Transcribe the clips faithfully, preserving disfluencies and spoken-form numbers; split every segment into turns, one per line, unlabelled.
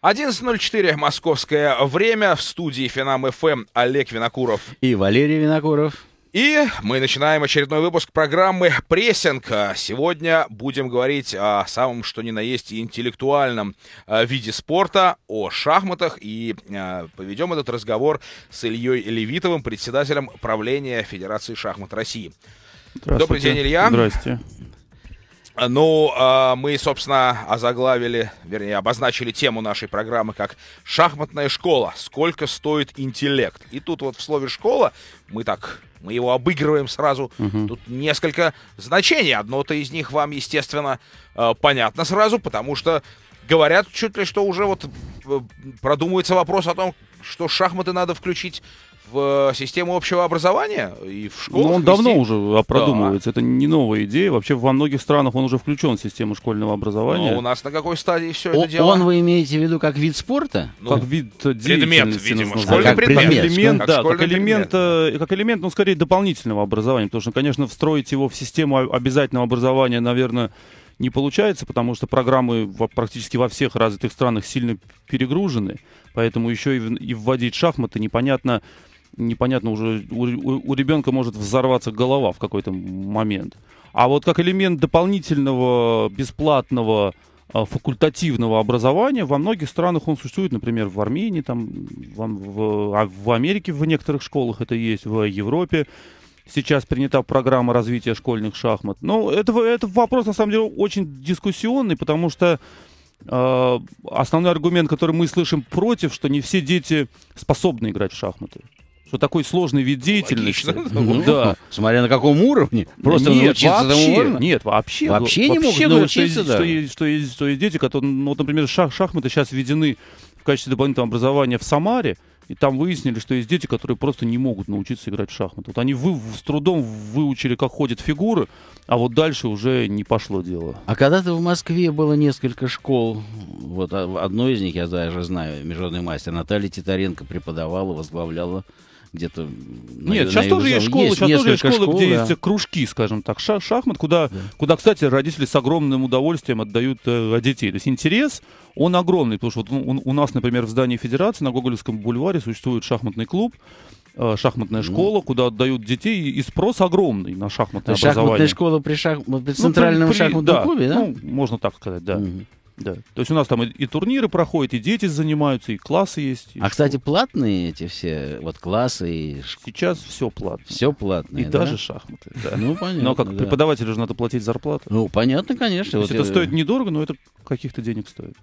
одиннадцать ноль четыре московское время. В студии Финам эф эм Олег Винокуров
и Валерий Винокуров.
И мы начинаем очередной выпуск программы «Прессинг». Сегодня будем говорить о самом что ни на есть интеллектуальном виде спорта, о шахматах. И поведем этот разговор с Ильей Левитовым, председателем правления Федерации шахмат России. Добрый день, Илья.
Здрасте.
Ну, мы, собственно, озаглавили, вернее, обозначили тему нашей программы как «Шахматная школа. Сколько стоит интеллект?». И тут вот в слове «школа» мы так... Мы его обыгрываем сразу. Uh-huh. Тут несколько значений. Одно-то из них вам, естественно, понятно сразу, потому что говорят чуть ли что уже вот продумывается вопрос о том, что шахматы надо включить в систему общего образования и в школу.
Ну, он давно уже продумывается. Да. Это не новая идея. Вообще во многих странах он уже включен в систему школьного образования.
Но у нас на какой стадии все
О,
это дело?
Он, вы имеете в виду, как вид спорта?
Ну, как вид
предмет, видимо.
Школьный
как
предмет.
Как элемент,
как
да, как элемент,
предмет.
как элемент, ну, скорее, дополнительного образования. Потому что, конечно, встроить его в систему обязательного образования, наверное, не получается, потому что программы практически во всех развитых странах сильно перегружены. Поэтому еще и вводить шахматы непонятно... непонятно уже, у, у, у ребенка может взорваться голова в какой-то момент. А вот как элемент дополнительного, бесплатного, факультативного образования во многих странах он существует, например, в Армении, там, в, в, в Америке в некоторых школах это есть, в Европе. Сейчас принята программа развития школьных шахмат. Но это, это вопрос, на самом деле, очень дискуссионный, потому что э, основной аргумент, который мы слышим против, что не все дети способны играть в шахматы. Что такой сложный вид деятельности.
Ну,
да.
Смотря на каком уровне. Просто
нет,
научиться
вообще,
тому можно?
Нет, вообще.
Вообще не
вообще,
могут
ну,
научиться,
что,
да.
Что есть, что, есть, что есть дети, которые, ну, вот, например, шах, шахматы сейчас введены в качестве дополнительного образования в Самаре, и там выяснили, что есть дети, которые просто не могут научиться играть в шахматы. Вот они вы, с трудом выучили, как ходят фигуры, а вот дальше уже не пошло дело.
А когда-то в Москве было несколько школ. Вот одно из них, я даже знаю, международный мастер Наталья Титаренко преподавала, возглавляла. Где-то
Нет,
на,
сейчас
на
тоже есть школы,
есть
сейчас тоже есть школы,
школ,
где
да.
есть кружки, скажем так, шах, шахмат, куда,
да.
куда, кстати, родители с огромным удовольствием отдают э, детей. То есть интерес, он огромный, потому что вот у, у нас, например, в здании Федерации на Гоголевском бульваре существует шахматный клуб, э, шахматная mm. школа, куда отдают детей, и спрос огромный на шахматное
То
образование.
Шахматная школа при, шах... при центральном
ну, при,
шахматном
да,
клубе, да?
Ну, можно так сказать, да.
Mm.
Да. То есть у нас там и, и турниры проходят, и дети занимаются, и классы есть. И
а, кстати, платные эти все вот классы? И...
Сейчас все платно.
Все платное,
И
да?
даже шахматы. Да.
Ну, понятно,
но как
да.
преподавателю же надо платить зарплату.
Ну, понятно, конечно.
То есть
вот
это
я...
стоит недорого, но это каких-то денег стоит.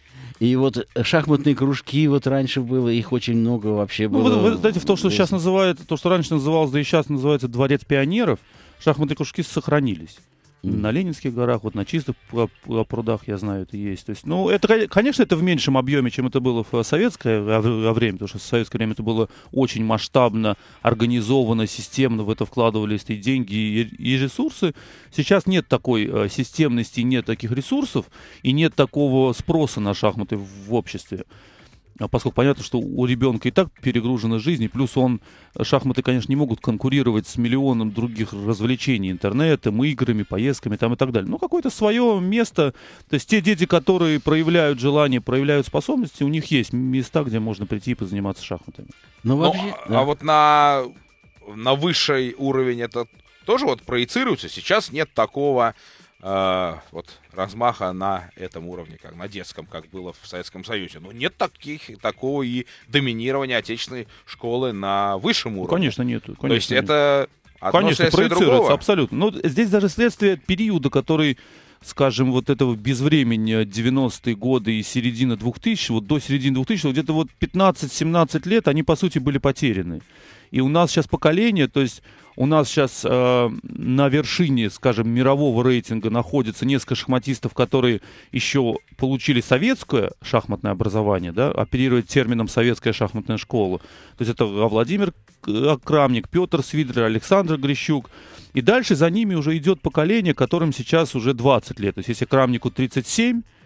И вот шахматные кружки вот раньше было, их очень много вообще было.
Ну, вы, вы знаете, в то, что сейчас называется, то, что раньше называлось, да и сейчас называется Дворец пионеров, шахматные кружки сохранились. Mm. На Ленинских горах, вот на чистых прудах, я знаю, это есть. То есть, ну, это, конечно, это в меньшем объеме, чем это было в советское время, потому что в советское время это было очень масштабно, организовано, системно, в это вкладывались и деньги, и, и ресурсы. Сейчас нет такой э, системности, нет таких ресурсов, и нет такого спроса на шахматы в обществе. Поскольку понятно, что у ребенка и так перегружена жизнь, и плюс он, шахматы, конечно, не могут конкурировать с миллионом других развлечений, интернетом, играми, поездками там и так далее. Но какое-то свое место, то есть те дети, которые проявляют желание, проявляют способности, у них есть места, где можно прийти и позаниматься шахматами.
Ну, вообще,
ну,
да.
А вот на, на высший уровень это тоже вот проецируется. Сейчас нет такого... Uh, вот размаха на этом уровне, как на детском, как было в Советском Союзе. Но нет таких, такого и доминирования отечественной школы на высшем уровне.
Конечно, нету. Конечно,
То есть
нет.
это одно
конечно,
следствие
проецируется,
другого.
Абсолютно. Но здесь даже следствие периода, который, скажем, вот этого безвремени девяностые годы и середина двухтысячных, вот до середины двухтысячных, где-то вот пятнадцать-семнадцать лет, они, по сути, были потеряны. И у нас сейчас поколение, то есть у нас сейчас э, на вершине, скажем, мирового рейтинга находится несколько шахматистов, которые еще получили советское шахматное образование, да, оперируют термином «советская шахматная школа». То есть это Владимир Крамник, Петр Свидрер, Александр Грищук. И дальше за ними уже идет поколение, которым сейчас уже двадцать лет. То есть если Крамнику тридцать семь,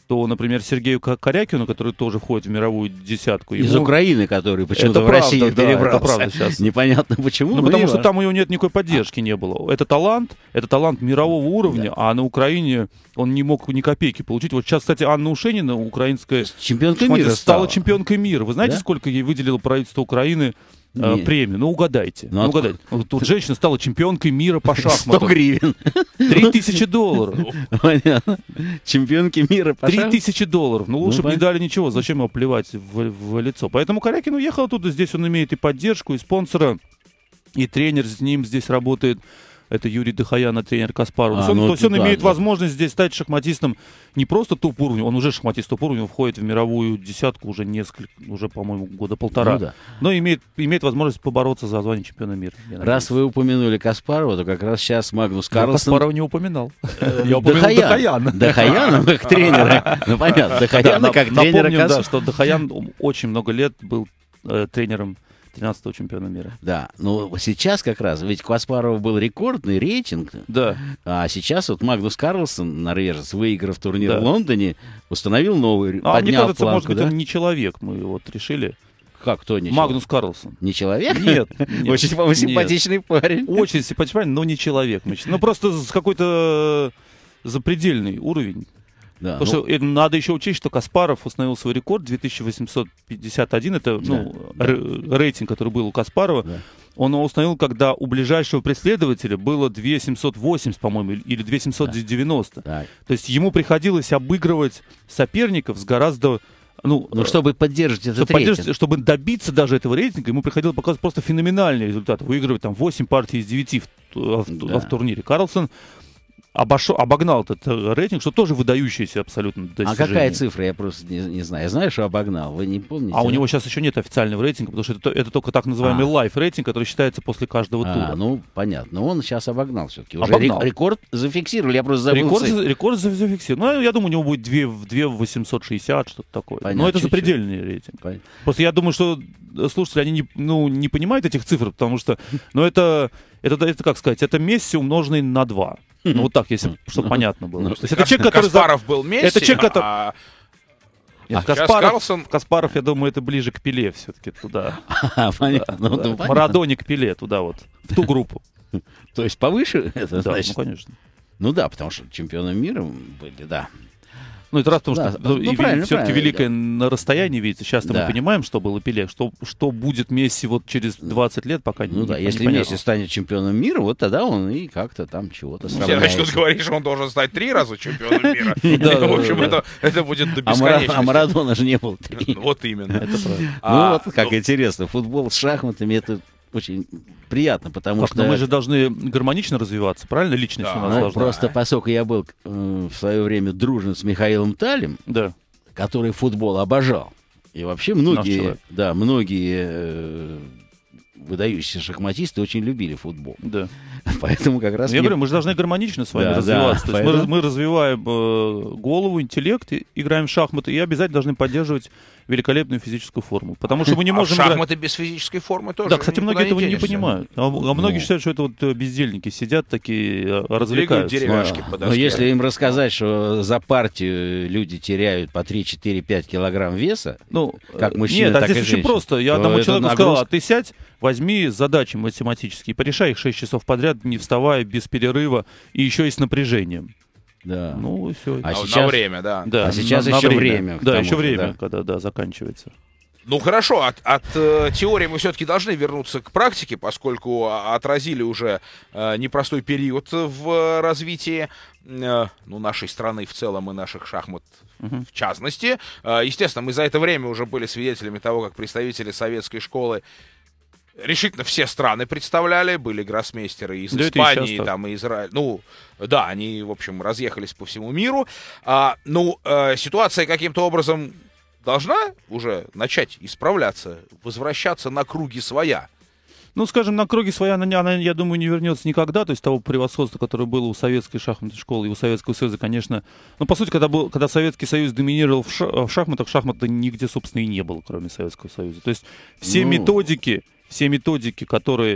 то, например, Сергею Корякину, который тоже входит в мировую десятку.
Из
ему...
Украины, который почему-то
это
в Россию
правда,
перебрался.
Да, это правда сейчас.
Непонятно почему.
Ну, потому что там у него нет никакой поддержки не было. Это талант, это талант мирового уровня, да. А на Украине он не мог ни копейки получить. Вот сейчас, кстати, Анна Ушенина, украинская
чемпионка мира,
стала чемпионкой мира. Вы знаете,
да? сколько
сколько ей выделило правительство Украины э, премию? Ну, угадайте. Ну, ну, угадайте. Вот тут женщина стала чемпионкой мира по шахматам.
сто гривен.
Три тысячи долларов.
Понятно. Чемпионки мира по шахматам.
Три тысячи долларов. Ну, лучше бы не дали ничего. Зачем его плевать в, в лицо? Поэтому Корякин уехал оттуда. Здесь он имеет и поддержку, и спонсора, и тренер с ним здесь работает. Это Юрий Дохаян, тренер Каспарова. А, то, ну, то есть он да, имеет да. возможность здесь стать шахматистом не просто топ-уровня, он уже шахматист топ-уровня, входит в мировую десятку уже несколько, уже, по-моему, года полтора. Ну, да. Но имеет, имеет возможность побороться за звание чемпиона мира.
Раз вы упомянули Каспарова, то как раз сейчас Магнус Карлсон...
Каспарова не упоминал. Я упомянул Дохаяна.
Дохаяна как тренера. Ну, понятно, Дохаяна как тренера.
Напомним, да, что Дохаян очень много лет был тренером тринадцатого чемпиона мира.
Да, но сейчас как раз, ведь у Каспарова был рекордный рейтинг,
да.
А сейчас вот Магнус Карлсон, норвежец, выиграв турнир да. в Лондоне, установил новый,
а,
поднял
мне кажется,
планку,
может быть,
да?
он не человек, мы вот решили.
Как, кто не
Магнус
человек?
Карлсон.
Не человек?
Нет.
Очень, по-моему, симпатичный парень.
Очень симпатичный парень, но не человек. Ну, просто с какой-то запредельный уровень. Да, Потому ну... что надо еще учесть, что Каспаров установил свой рекорд две тысячи восемьсот пятьдесят один. Это да, ну, да. рейтинг, который был у Каспарова. Да. Он его установил, когда у ближайшего преследователя было две тысячи семьсот восемьдесят, по-моему, или две тысячи семьсот девяносто. Да. То есть ему приходилось обыгрывать соперников с гораздо... Ну,
ну, чтобы поддерживать этот
чтобы,
рейтинг.
Поддерживать, чтобы добиться даже этого рейтинга, ему приходилось показывать просто феноменальный результат. Выигрывать там восемь партий из девяти в, в, да. в турнире. Карлсон Обошел, обогнал этот рейтинг, что тоже выдающийся абсолютно достижение.
А какая цифра? Я просто не, не знаю. Я знаю, что обогнал. Вы не помните?
А
да?
у него сейчас еще нет официального рейтинга, потому что это, это только так называемый а. лайф-рейтинг, который считается после каждого
а,
тура.
Ну, понятно. Но он сейчас обогнал все-таки. Уже
обогнал.
Рекорд зафиксировали, я просто забыл.
Рекорд, рекорд зафиксировали. Ну, я думаю, у него будет две тысячи восемьсот шестьдесят, что-то такое. Понятно, но это чуть-чуть. Запредельный рейтинг. Понятно. Просто я думаю, что слушатели, они не, ну, не понимают этих цифр, потому что, ну, это, это, это, как сказать, это Месси, умноженный на два. Ну, вот так, если, чтобы понятно было.
Ну, то есть это человек, который... Каспаров был Месси,
это человек, который...
а...
Нет, а Каспаров, Карлсон... Каспаров, я думаю, это ближе к Пеле все-таки туда.
А, понятно.
Да,
ну,
да.
Ну,
Марадоне к Пеле, туда вот, в ту группу.
То есть повыше это,
да,
значит?
Ну, конечно.
Ну да, потому что чемпионом мира были, да.
Ну, это раз, потому
да,
что
ну,
и,
правильно,
все-таки великое
да.
на расстоянии видится. Сейчас-то
да.
мы понимаем, что было Пеле, что, что будет Месси вот через двадцать лет, пока
ну,
не
да,
не,
если
непонятно.
Месси станет чемпионом мира, вот тогда он и как-то там чего-то сравняется.
Все начнут говорить, что он должен стать три раза чемпионом мира. В общем, это будет до бесконечности.
А Марадона же не был три.
Вот именно.
Это правда.
Ну, вот как интересно. Футбол с шахматами — это очень приятно, потому
как,
что...
Но мы же должны гармонично развиваться, правильно? Личность
да.
у нас
ну,
должна.
Просто поскольку я был э, в свое время дружен с Михаилом Талем,
да.
который футбол обожал, и вообще многие, да, многие э, выдающиеся шахматисты очень любили футбол.
Да.
Поэтому как раз...
Я
мне...
говорю, мы же должны гармонично с вами
да,
развиваться.
Да,
То есть
поэтому...
мы, мы развиваем э, голову, интеллект, и, играем в шахматы, и обязательно должны поддерживать великолепную физическую форму. Потому что мы не можем...
А в шахматы играть... без физической формы тоже.
Да, кстати, многие этого не, не понимают. А, а многие
ну...
считают, что это вот бездельники сидят такие, развлекаются.
Деревяшки
но, но если им рассказать, что за партию люди теряют по три, четыре, пять килограмм веса, ну, как мужчины,
нет,
так
а здесь
и
очень
женщины,
просто. Я одному человеку
нагрузка...
сказал, а ты сядь, возьми задачи математические, порешай их шесть часов подряд, не вставая, без перерыва, и еще и с напряжением.
Да.
Ну, и все.
А, а сейчас... На время, да.
да
а сейчас
на,
еще
на время.
время.
Да, еще
же,
время,
да.
когда да, заканчивается.
Ну хорошо, от, от э, теории мы все-таки должны вернуться к практике, поскольку отразили уже э, непростой период в развитии э, ну, нашей страны в целом и наших шахмат uh-huh. в частности. Э, естественно, мы за это время уже были свидетелями того, как представители советской школы решительно все страны представляли, были гроссмейстеры из да Испании, там, и Израиля. Ну, да, они, в общем, разъехались по всему миру. А, ну, э, ситуация каким-то образом должна уже начать исправляться, возвращаться на круги своя.
Ну, скажем, на круги своя она, она, я думаю, не вернется никогда. То есть того превосходства, которое было у советской шахматной школы и у Советского Союза, конечно... Ну, по сути, когда, был, когда Советский Союз доминировал в, ша- в шахматах, шахмата нигде, собственно, и не было, кроме Советского Союза. То есть все ну... методики... Все методики, которые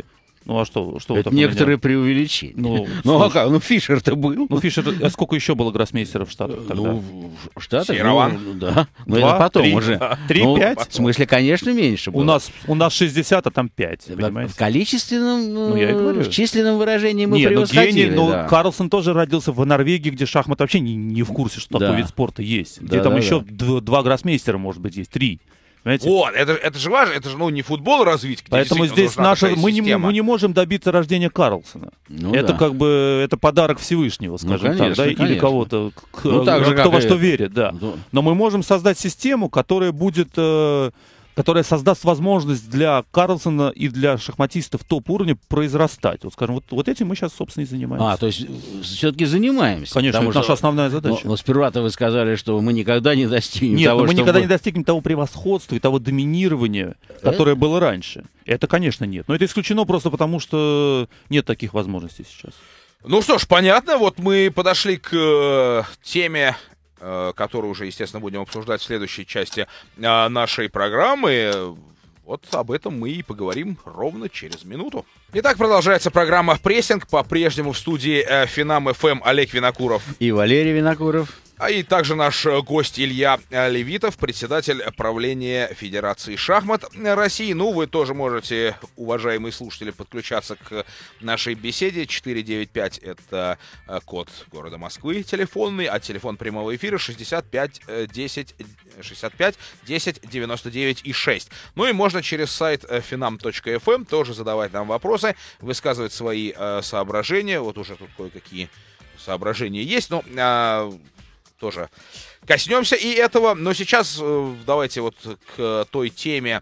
Ну а что? что
Это некоторые преувеличения.
Ну,
ну а как? Ну Фишер-то был.
Ну Фишер, а сколько еще было гроссмейстеров в Штатах тогда?
Ну, в Штатах,
Серован.
ну, да. Но
Два,
это потом
три,
уже.
Три,
ну,
пять?
В смысле, конечно, меньше было.
У нас, у нас шестьдесят, а там пять,
Да,
понимаете?
в количественном,
Ну, я и говорю.
в численном выражении мы
Не, ну
превосходили.
гений, но
да.
Карлсон тоже родился в Норвегии, где шахмат вообще не, не в курсе, что
Да.
такой вид спорта есть. Где
Да,
там
да,
еще
да.
д- два гроссмейстера, может быть, есть, три. Понимаете?
Вот, это, это же важно, это же ну, не футбол развить, где
Поэтому
действительно
здесь
нужна
наша,
такая
мы не,
система.
мы не можем добиться рождения Карлсона.
Ну,
это
да.
как бы это подарок Всевышнего, скажем
конечно,
так, да, или
конечно.
кого-то, к-
Ну, так же,
кто
как
во
и-
что верит, да.
Да.
Но мы можем создать систему, которая будет, э, которая создаст возможность для Карлсона и для шахматистов топ-уровня произрастать. Вот, скажем, вот, вот этим мы сейчас, собственно, и занимаемся.
А, то есть все-таки занимаемся.
Конечно,
потому
это наша
что-
основная
Но,
задача.
но сперва-то вы сказали, что мы никогда не достигнем
Нет,
того,
но мы
чтобы-
никогда не достигнем того превосходства и того доминирования, которое было раньше. Это, конечно, нет. Но это исключено просто потому, что нет таких возможностей сейчас.
Ну что ж, понятно, вот мы подошли к э, теме, э, которую уже, естественно, будем обсуждать в следующей части э, нашей программы. Вот об этом мы и поговорим ровно через минуту. Итак, продолжается программа «Прессинг». По-прежнему в студии э, Финам эф эм Олег Винокуров.
И Валерий Винокуров.
А и также наш э, гость Илья э, Левитов, председатель правления Федерации шахмат России. Ну, вы тоже можете, уважаемые слушатели, подключаться к нашей беседе. четыре девять пять — это э, код города Москвы телефонный, а телефон прямого эфира шестьдесят пять десять шестьдесят пять десять девяносто девять и шесть. Ну и можно через сайт финам точка эф эм тоже задавать нам вопросы, высказывать свои э, соображения. Вот уже тут кое-какие соображения есть, но э, тоже коснемся и этого. Но сейчас э, давайте вот к той теме,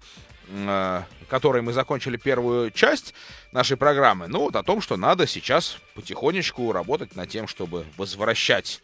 э, которой мы закончили первую часть нашей программы. Ну вот о том, что надо сейчас потихонечку работать над тем, чтобы возвращать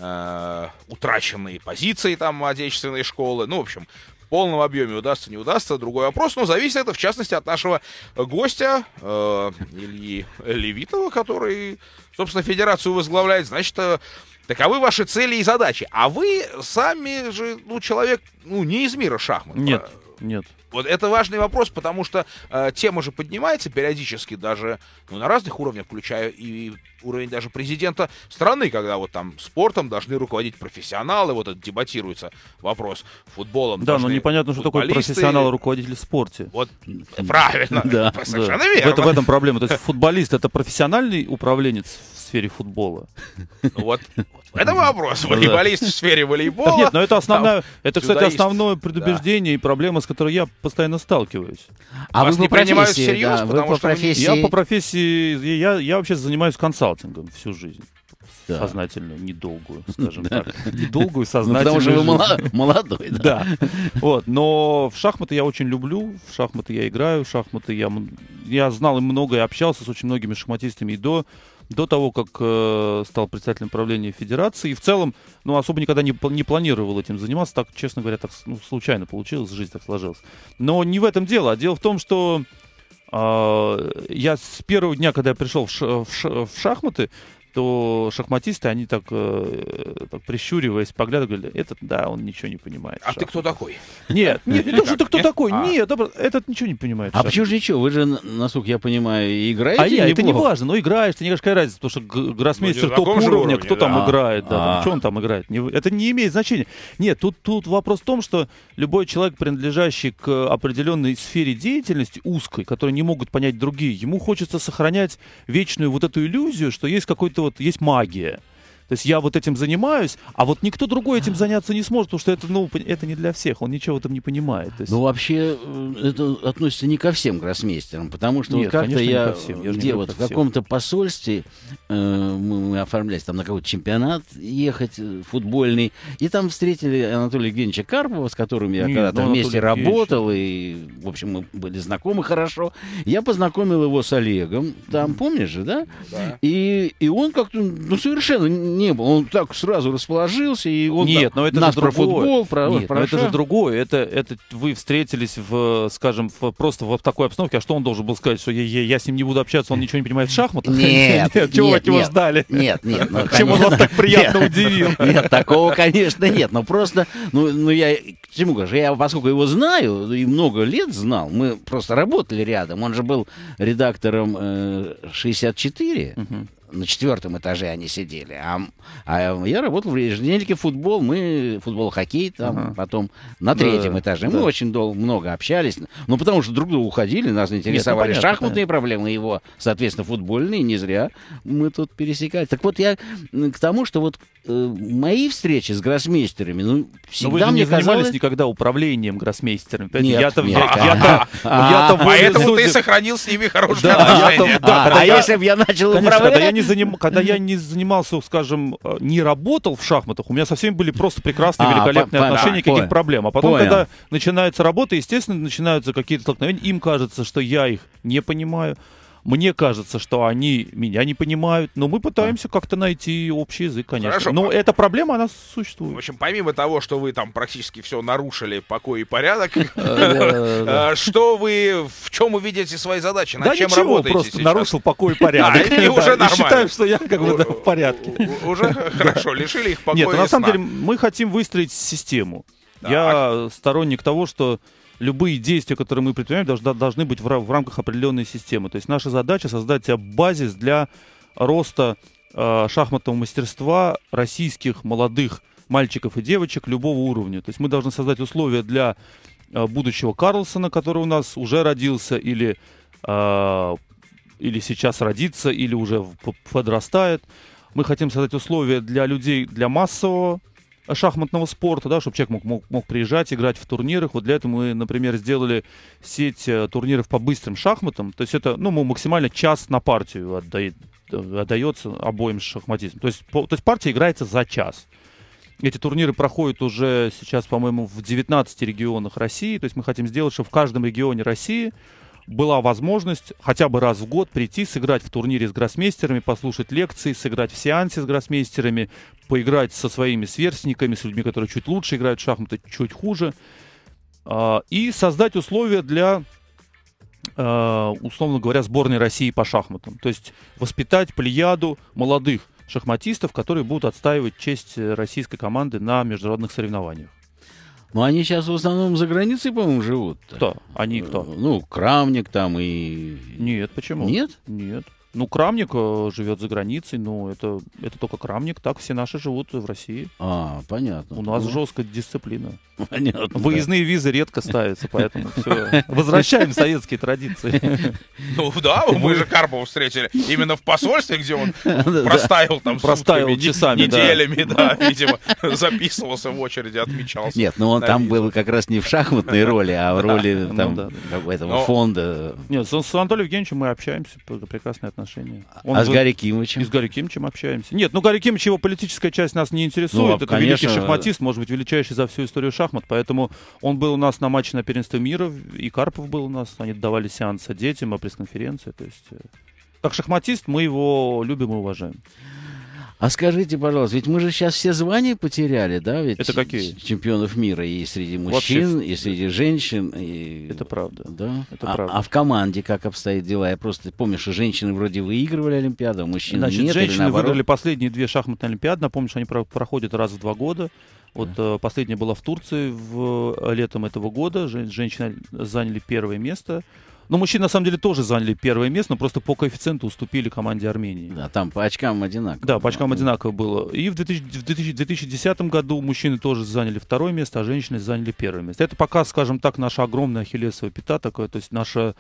э, утраченные позиции там отечественной школы. Ну, в общем, в полном объеме удастся, не удастся, другой вопрос. Но зависит это, в частности, от нашего гостя э, Ильи Левитова, который, собственно, федерацию возглавляет. Значит, э, таковы ваши цели и задачи. А вы сами же, ну, человек, ну, не из мира шахмат.
Нет, нет.
Вот это важный вопрос, потому что э, тема же поднимается периодически даже ну, на разных уровнях, включая и уровень даже президента страны, когда вот там спортом должны руководить профессионалы, вот это дебатируется вопрос, футболом
Да, но
должны
непонятно, что такое
футболисты.
профессионал и руководитель в спорте.
Вот, правильно,
Да,
совершенно
Да.
верно.
В, это, в этом проблема. То есть футболист — это профессиональный управленец в сфере футбола?
Вот, это вопрос. Волейболист в сфере волейбола.
Так нет, но это основная,
там,
это, кстати,
дзюдоист.
основное предубеждение и проблема, с которой я постоянно сталкиваюсь.
А
Вас
вы
не
по
принимают
профессии,
всерьез,
да, вы
потому
по
что вы-
профессии...
Я по профессии, я, я вообще занимаюсь консалтингом всю жизнь.
Да.
Сознательную, недолгую, скажем так. Недолгую,
Ну,
сознательную
потому что вы
жизнь.
мало- молодой, да.
Да, вот, но в шахматы я очень люблю, в шахматы я играю, в шахматы я, м- я знал и много, и общался с очень многими шахматистами и до, до того, как э, стал председателем правления Федерации, и в целом, ну, особо никогда не, пл- не планировал этим заниматься, так, честно говоря, так ну, случайно получилось, жизнь так сложилась. Но не в этом дело, а дело в том, что э, я с первого дня, когда я пришел в, ш- в ш- в шахматы, то шахматисты, они так, э, так прищуриваясь, поглядывали, говорили, этот, да, он ничего не понимает. в
А ты
шахматах».
кто такой?
Нет, нет, не то, что ты кто
Нет?
такой,
А.
нет, добро- этот ничего не понимает. в
А
шахматах.
почему же ничего? Вы же, н- насколько я понимаю, и играете
А нет, это не
неплохо.
важно, ну играешь, ты не какая разница, потому что г- гроссмейстер
Ну, на таком же
топ-уровня,
уровне,
кто там
да.
играет, да,
А.
там, что он там играет, не- это не имеет значения. Нет, тут, тут вопрос в том, что любой человек, принадлежащий к определенной сфере деятельности, узкой, которую не могут понять другие, ему хочется сохранять вечную вот эту иллюзию, что есть какой-то вот, есть магия. То есть я вот этим занимаюсь, а вот никто другой этим заняться не сможет, потому что это, ну, пон- это не для всех, он ничего в этом не понимает. То есть-
Ну, вообще, э, это относится не ко всем гроссмейстерам, потому что вот
Нет,
как-то
конечно, не
я,
ко всем. Я же не
где
говорю
вот
ко
в
всем.
каком-то посольстве э, мы, мы оформлялись там на какой-то чемпионат ехать э, футбольный, и там встретили Анатолия Евгеньевича Карпова, с которым я
Нет,
когда-то
ну,
вместе
Анатолий
работал, и, в общем, мы были знакомы хорошо. Я познакомил его с Олегом, там, помнишь же, да?
Да.
И, и он как-то, ну, совершенно не было. Он так сразу расположился, и он
Нет, но это
нас
же
про
другое.
футбол, про,
Нет,
про
но это
шах.
же другое. Это, это вы встретились в, скажем, в, просто в такой обстановке. А что он должен был сказать, что я, я, я с ним не буду общаться, он ничего не понимает в шахматах?
Нет,
чего
нет,
от него
нет.
ждали?
Нет, нет. Ну,
Чем он вас так приятно
нет.
удивил?
Нет, такого, конечно, нет. Но просто, ну, ну я к чему говорю, я, поскольку его знаю, и много лет знал, мы просто работали рядом. Он же был редактором э, шестьдесят четыре.
Мгм.
На четвертом этаже они сидели. А, а я работал в еженедельнике «Футбол». Мы футбол, хоккей там,
Ага.
потом на
Да,
третьем этаже. Мы
да.
очень долго, много общались. Ну, потому что друг друга уходили, нас интересовали
понятно,
шахматные проблемы, его, соответственно, футбольные. Не зря мы тут пересекались. Так вот, я м, к тому, что вот э, мои встречи с гроссмейстерами, ну,
Но
всегда
вы же не
мне
занимались
казалось...
никогда управлением гроссмейстерами. понимаете?
Нет,
Я-то,
нет,
я,
конечно.
я-то,
А,
я-то более
Поэтому ты
судеб-
сохранил с ними хорошие
Да, я-то-
отношения.
да,
а,
когда
а
я-
если бы я начал
Конечно,
управлять...
когда я, не заним... когда я не занимался, скажем, э, не работал в шахматах, у меня со всеми были просто прекрасные,
А,
великолепные
по-
отношения,
да,
никаких
понял.
проблем. А потом,
Понял.
когда начинается работа, естественно, начинаются какие-то столкновения. Им кажется, что я их не понимаю. Мне кажется, что они меня не понимают, но мы пытаемся как-то найти общий язык, конечно.
Хорошо.
Но эта проблема, она
В
существует.
общем, помимо того, что вы там практически все нарушили, покой и порядок,
да.
э, что вы, в чем вы видите свои задачи, над
Да
чем
ничего,
работаете
просто
сейчас?
нарушил покой и порядок.
А, и
Да,
уже нормально.
считаю, что я как бы да, в порядке.
У- у- Уже хорошо, лишили их покоя
Нет,
и
ну, на самом
сна.
деле мы хотим выстроить систему.
Так.
Я сторонник того, что любые действия, которые мы предпринимаем, должны, должны быть в, ра- в рамках определенной системы. То есть наша задача создать себе базис для роста э, шахматного мастерства российских молодых мальчиков и девочек любого уровня. То есть мы должны создать условия для э, будущего Карлсона, который у нас уже родился или, э, или сейчас родится, или уже в- подрастает. Мы хотим создать условия для людей, для массового шахматного спорта, да, чтобы человек мог, мог, мог приезжать, играть в турнирах. Вот для этого мы, например, сделали сеть э, турниров по быстрым шахматам. То есть это, ну, мы максимально час на партию отдает, отдается обоим шахматистам. То есть, по, то есть партия играется за час. Эти турниры проходят уже сейчас, по-моему, в девятнадцати регионах России. То есть мы хотим сделать, чтобы в каждом регионе России была возможность хотя бы раз в год прийти, сыграть в турнире с гроссмейстерами, послушать лекции, сыграть в сеансе с гроссмейстерами, поиграть со своими сверстниками, с людьми, которые чуть лучше играют в шахматы, чуть хуже, а, и создать условия для, а, условно говоря, сборной России по шахматам. То есть воспитать плеяду молодых шахматистов, которые будут отстаивать честь российской команды на международных соревнованиях.
Ну, они сейчас в основном за границей, по-моему, живут.
Кто? Они кто?
Ну, Крамник там и...
Нет, почему?
Нет?
Нет. Ну, Крамник э, живет за границей, но это, это только Крамник, так все наши живут в России.
А, понятно.
У нас
Ну,
жесткая дисциплина.
понятно.
Выездные визы редко ставятся, поэтому все. Возвращаем советские традиции.
Ну да, мы же Карпова встретили именно в посольстве, где он
Да.
простаивал там
Простаивал
сутками,
часами, да.
неделями, да, видимо, записывался в очереди, отмечался.
Нет, ну он
на
там
визу.
был как раз не в шахматной роли, а в роли
ну
там
да.
как бы этого
Но-
фонда.
Нет, с, с Анатолием Евгеньевичем мы общаемся, п- прекрасные отношения. Он
А с
вы-
Гарри
И
Кимовичем?
с Гарри Кимовичем общаемся. Нет, ну Гарри Кимович, его политическая часть нас не интересует.
Ну,
Это
конечно.
великий шахматист, может быть, величайший за всю историю шахмат. Поэтому он был у нас на матче на первенстве мира, и Карпов был у нас. Они давали сеансы детям, а пресс-конференции. То есть, э, как шахматист мы его любим и уважаем.
А скажите, пожалуйста, ведь мы же сейчас все звания потеряли, да? Ведь
Это какие?
ч- Чемпионов мира и среди
Вообще
мужчин, и среди женщин. И...
Это правда.
Да.
Это
а,
правда.
а в команде как обстоят дела? Я просто помню, что женщины вроде выигрывали Олимпиаду, а мужчины
Значит,
нет, или
женщины
наоборот.
выиграли последние две шахматные олимпиады. Напомню, что они про- проходят раз в два года. Вот э, последняя была в Турции в, э, летом этого года. Жен- женщины заняли первое место. Но мужчины, на самом деле, тоже заняли первое место, но просто по коэффициенту уступили команде Армении.
Да, там по очкам одинаково.
Да, по очкам одинаково было. И в две тысячи в две тысячи две тысячи десятом году мужчины тоже заняли второе место, а женщины заняли первое место. Это пока, скажем так, наша огромная ахиллесова пята такое, то есть наша...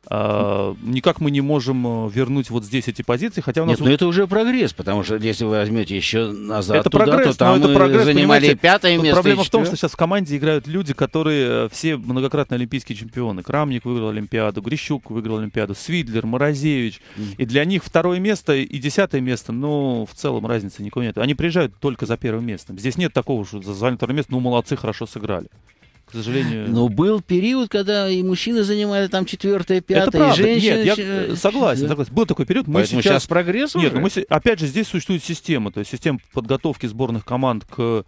э, никак мы не можем э, вернуть вот здесь эти позиции, хотя у нас...
Нет, ну это уже прогресс, потому что если вы возьмете еще назад
Это
туда,
прогресс,
то там
но это
мы
прогресс,
занимали
понимаете,
пятое
вот
место.
проблема
и
в том, что
четвертое.
сейчас в команде играют люди, которые э, все многократные олимпийские чемпионы. Крамник выиграл Олимпиаду, Грищук выиграл Олимпиаду, Свидлер, Морозевич.
Мгм.
И для них второе место и десятое место, ну, в целом разницы никакой нет. Они приезжают только за первым местом. Здесь нет такого, что за занято второе место, ну, молодцы, хорошо сыграли. к сожалению...
Но был период, когда и мужчины занимали там четвертое, пятое,
это правда.
и женщины...
Нет, я согласен, согласен. Был такой период. Мы
Поэтому
сейчас...
сейчас прогресс
Нет,
уже.
ну мы... опять же, здесь существует система, то есть система подготовки сборных команд к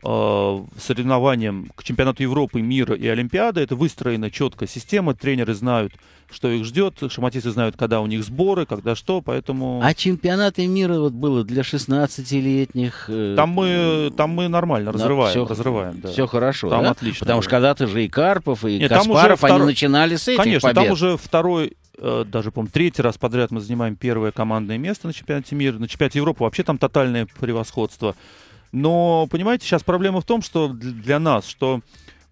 э, соревнованиям, к чемпионату Европы, мира и Олимпиады. Это выстроена четкая система, тренеры знают, что их ждет, шахматисты знают, когда у них сборы, когда что, поэтому...
А чемпионаты мира вот было для шестнадцатилетних... э,
Там мы, там мы нормально
да,
разрываем,
всё-
разрываем, да.
Все хорошо,
Там
да?
отлично,
Потому
да.
что когда-то же и Карпов, и
Нет, там уже
Каспаров, они
второй-
начинали с этих
Конечно,
побед.
там уже второй, э, даже, по-моему, третий раз подряд мы занимаем первое командное место на чемпионате мира. На чемпионате Европы вообще там тотальное превосходство. Но, понимаете, сейчас проблема в том, что для для нас, что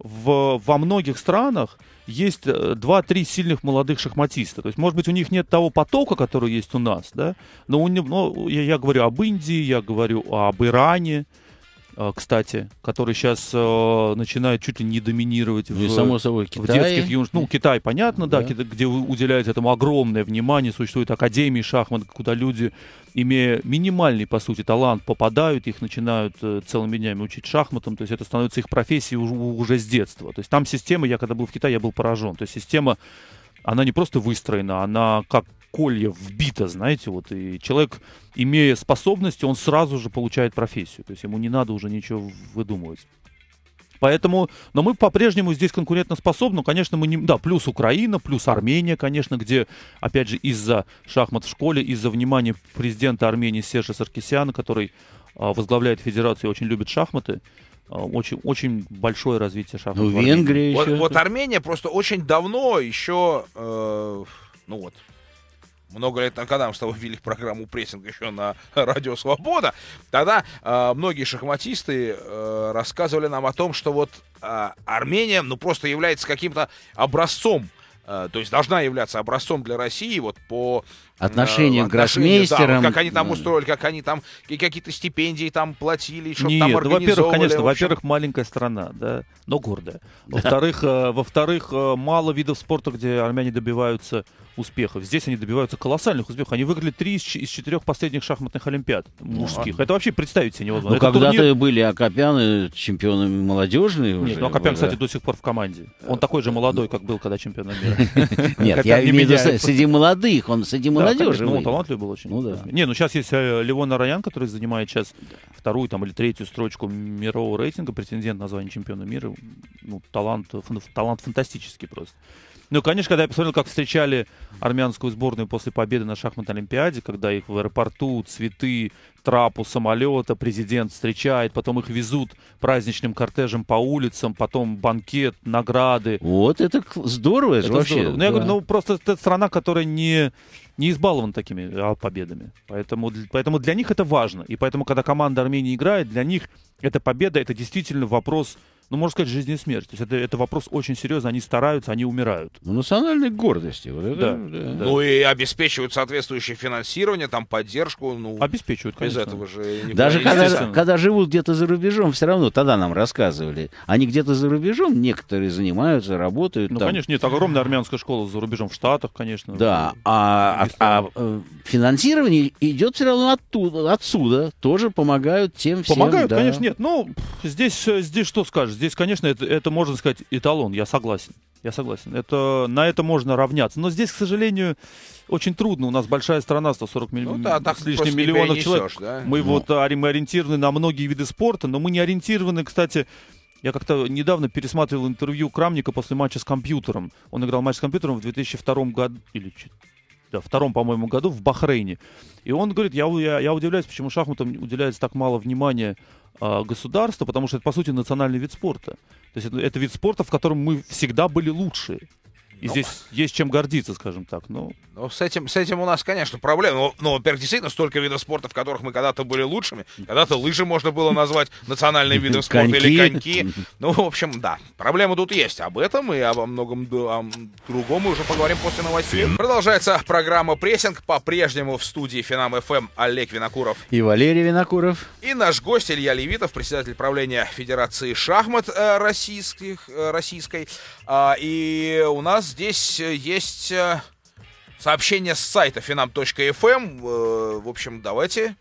в, во многих странах есть э, два-три сильных молодых шахматиста. То есть, может быть, у них нет того потока, который есть у нас, да, но, у них, но я, я говорю об Индии, я говорю об Иране, э, кстати, который сейчас э, начинает чуть ли не доминировать
Ну и
в,
само собой
в
Китай.
детских юношеских. Ну, Китай, понятно, да,
Да.
ки- где у- уделяется этому огромное внимание, существуют академии шахмат, куда люди, имея минимальный, по сути, талант, попадают, их начинают э, целыми днями учить шахматам, то есть это становится их профессией уже, уже с детства. То есть там система, я когда был в Китае, я был поражен. То есть система, она не просто выстроена, она как колья вбита, знаете, вот, и человек, имея способности, он сразу же получает профессию, то есть ему не надо уже ничего выдумывать. Поэтому, но мы по-прежнему здесь конкурентоспособны. Конечно, мы не... Да, плюс Украина, плюс Армения, конечно, где, опять же, из-за шахмат в школе, из-за внимания президента Армении Сержа Саркисяна, который а, возглавляет федерацию и очень любит шахматы, а, очень, очень большое развитие шахмат.
Ну,
в Армении.
Венгрия
Вот,
еще.
вот Армения просто очень давно, еще, э, ну вот, много лет, когда мы с тобой вели программу прессинг еще на Радио Свобода, тогда э, многие шахматисты э, рассказывали нам о том, что вот э, Армения, ну, просто является каким-то образцом, э, то есть должна являться образцом для России вот по...
Отношения
э,
к гроссмейстерам.
да, вот как они там
Да.
устроили, как они там и какие-то стипендии там платили, что-то
Нет,
там
ну,
организовывали.
во-первых, конечно,
в общем.
во-первых, маленькая страна, да, но гордая. Во-вторых, э, во-вторых, э, мало видов спорта, где армяне добиваются успехов. Здесь они добиваются колоссальных успехов. Они выиграли три из, ч- из четырех последних шахматных олимпиад мужских. Это вообще представить себе невозможно.
Ну,
Это
когда-то
турнир-
были Акопяны чемпионами молодежные уже.
Нет, ну Акопян,
да.
кстати, до сих пор в команде. Он такой же молодой, как был, когда чемпионом мира.
Нет,
Акопян
я
не
имею в виду
меняется.
среди молодых, он среди
Да,
молодежи.
конечно, ну, он
выиграл.
талантливый был очень.
Ну да.
Не, ну сейчас есть э, Левон Ароян, который занимает сейчас вторую там, или третью строчку мирового рейтинга, претендент на звание чемпиона мира. Ну, талант, фан- талант фантастический просто. Ну, конечно, когда я посмотрел, как встречали армянскую сборную после победы на шахматной олимпиаде, когда их в аэропорту, цветы, трапу самолета, президент встречает, потом их везут праздничным кортежем по улицам, потом банкет, награды.
Вот это к- здорово же
Это
вообще.
здорово. Ну, я
да.
говорю, ну, просто это страна, которая не, не избалована такими а, победами. Поэтому, для- поэтому для них это важно. И поэтому, когда команда Армении играет, для них эта победа, это действительно вопрос, ну, можно сказать, жизни и смерти. То есть это, это вопрос очень серьезный. Они стараются, они умирают.
Ну, национальной гордости. Вот это,
Да,
да.
да.
Ну и обеспечивают соответствующее финансирование, там поддержку, ну,
Обеспечивают,
без
конечно.
этого же никуда
Даже
не
когда,
естественно.
когда живут где-то за рубежом, все равно тогда нам рассказывали. Они где-то за рубежом, некоторые занимаются, работают.
Ну,
там.
конечно, нет, огромная армянская школа за рубежом в Штатах, конечно.
Да, а,
Без
а- а, э, финансирование идет все равно оттуда, отсюда. Тоже помогают тем всем.
Помогают,
да.
конечно, нет. Ну, пф, здесь, э, здесь что скажешь? Здесь, конечно, это, это можно сказать эталон, я согласен. Я согласен. Это, на это можно равняться. Но здесь, к сожалению, очень трудно. У нас большая страна, сто сорок милли-
Ну да, так
с лишним
просто не
миллионов
перенесешь,
человек.
да?
Мы
Ну.
вот ори- мы ориентированы на многие виды спорта, но мы не ориентированы, кстати. Я как-то недавно пересматривал интервью Крамника после матча с компьютером. Он играл матч с компьютером в две тысячи втором году, или чё- да, втором, по-моему, году в Бахрейне. И он говорит, я, я, я удивляюсь, почему шахматам уделяется так мало внимания а, государства, потому что это, по сути, национальный вид спорта. То есть это, это вид спорта, в котором мы всегда были лучшие. И
Ну.
здесь есть чем гордиться, скажем так. Ну,
Ну, с этим, с этим у нас, конечно, проблемы. Ну, ну, во-первых, действительно, столько видов спорта, в которых мы когда-то были лучшими. Когда-то лыжи можно было назвать национальным видом спорта или
Коньки.
коньки. Ну, в общем, да. Проблемы тут есть. Об этом и обо многом д- о другом мы уже поговорим после новостей. Продолжается программа «Прессинг». По-прежнему в студии Финам эф эм Олег Винокуров.
И Валерий Винокуров.
И наш гость Илья Левитов, председатель правления Федерации шахмат э, российских, э, российской. А, и у нас здесь э, есть э, сообщение с сайта финам точка эф эм. Э, в общем, давайте,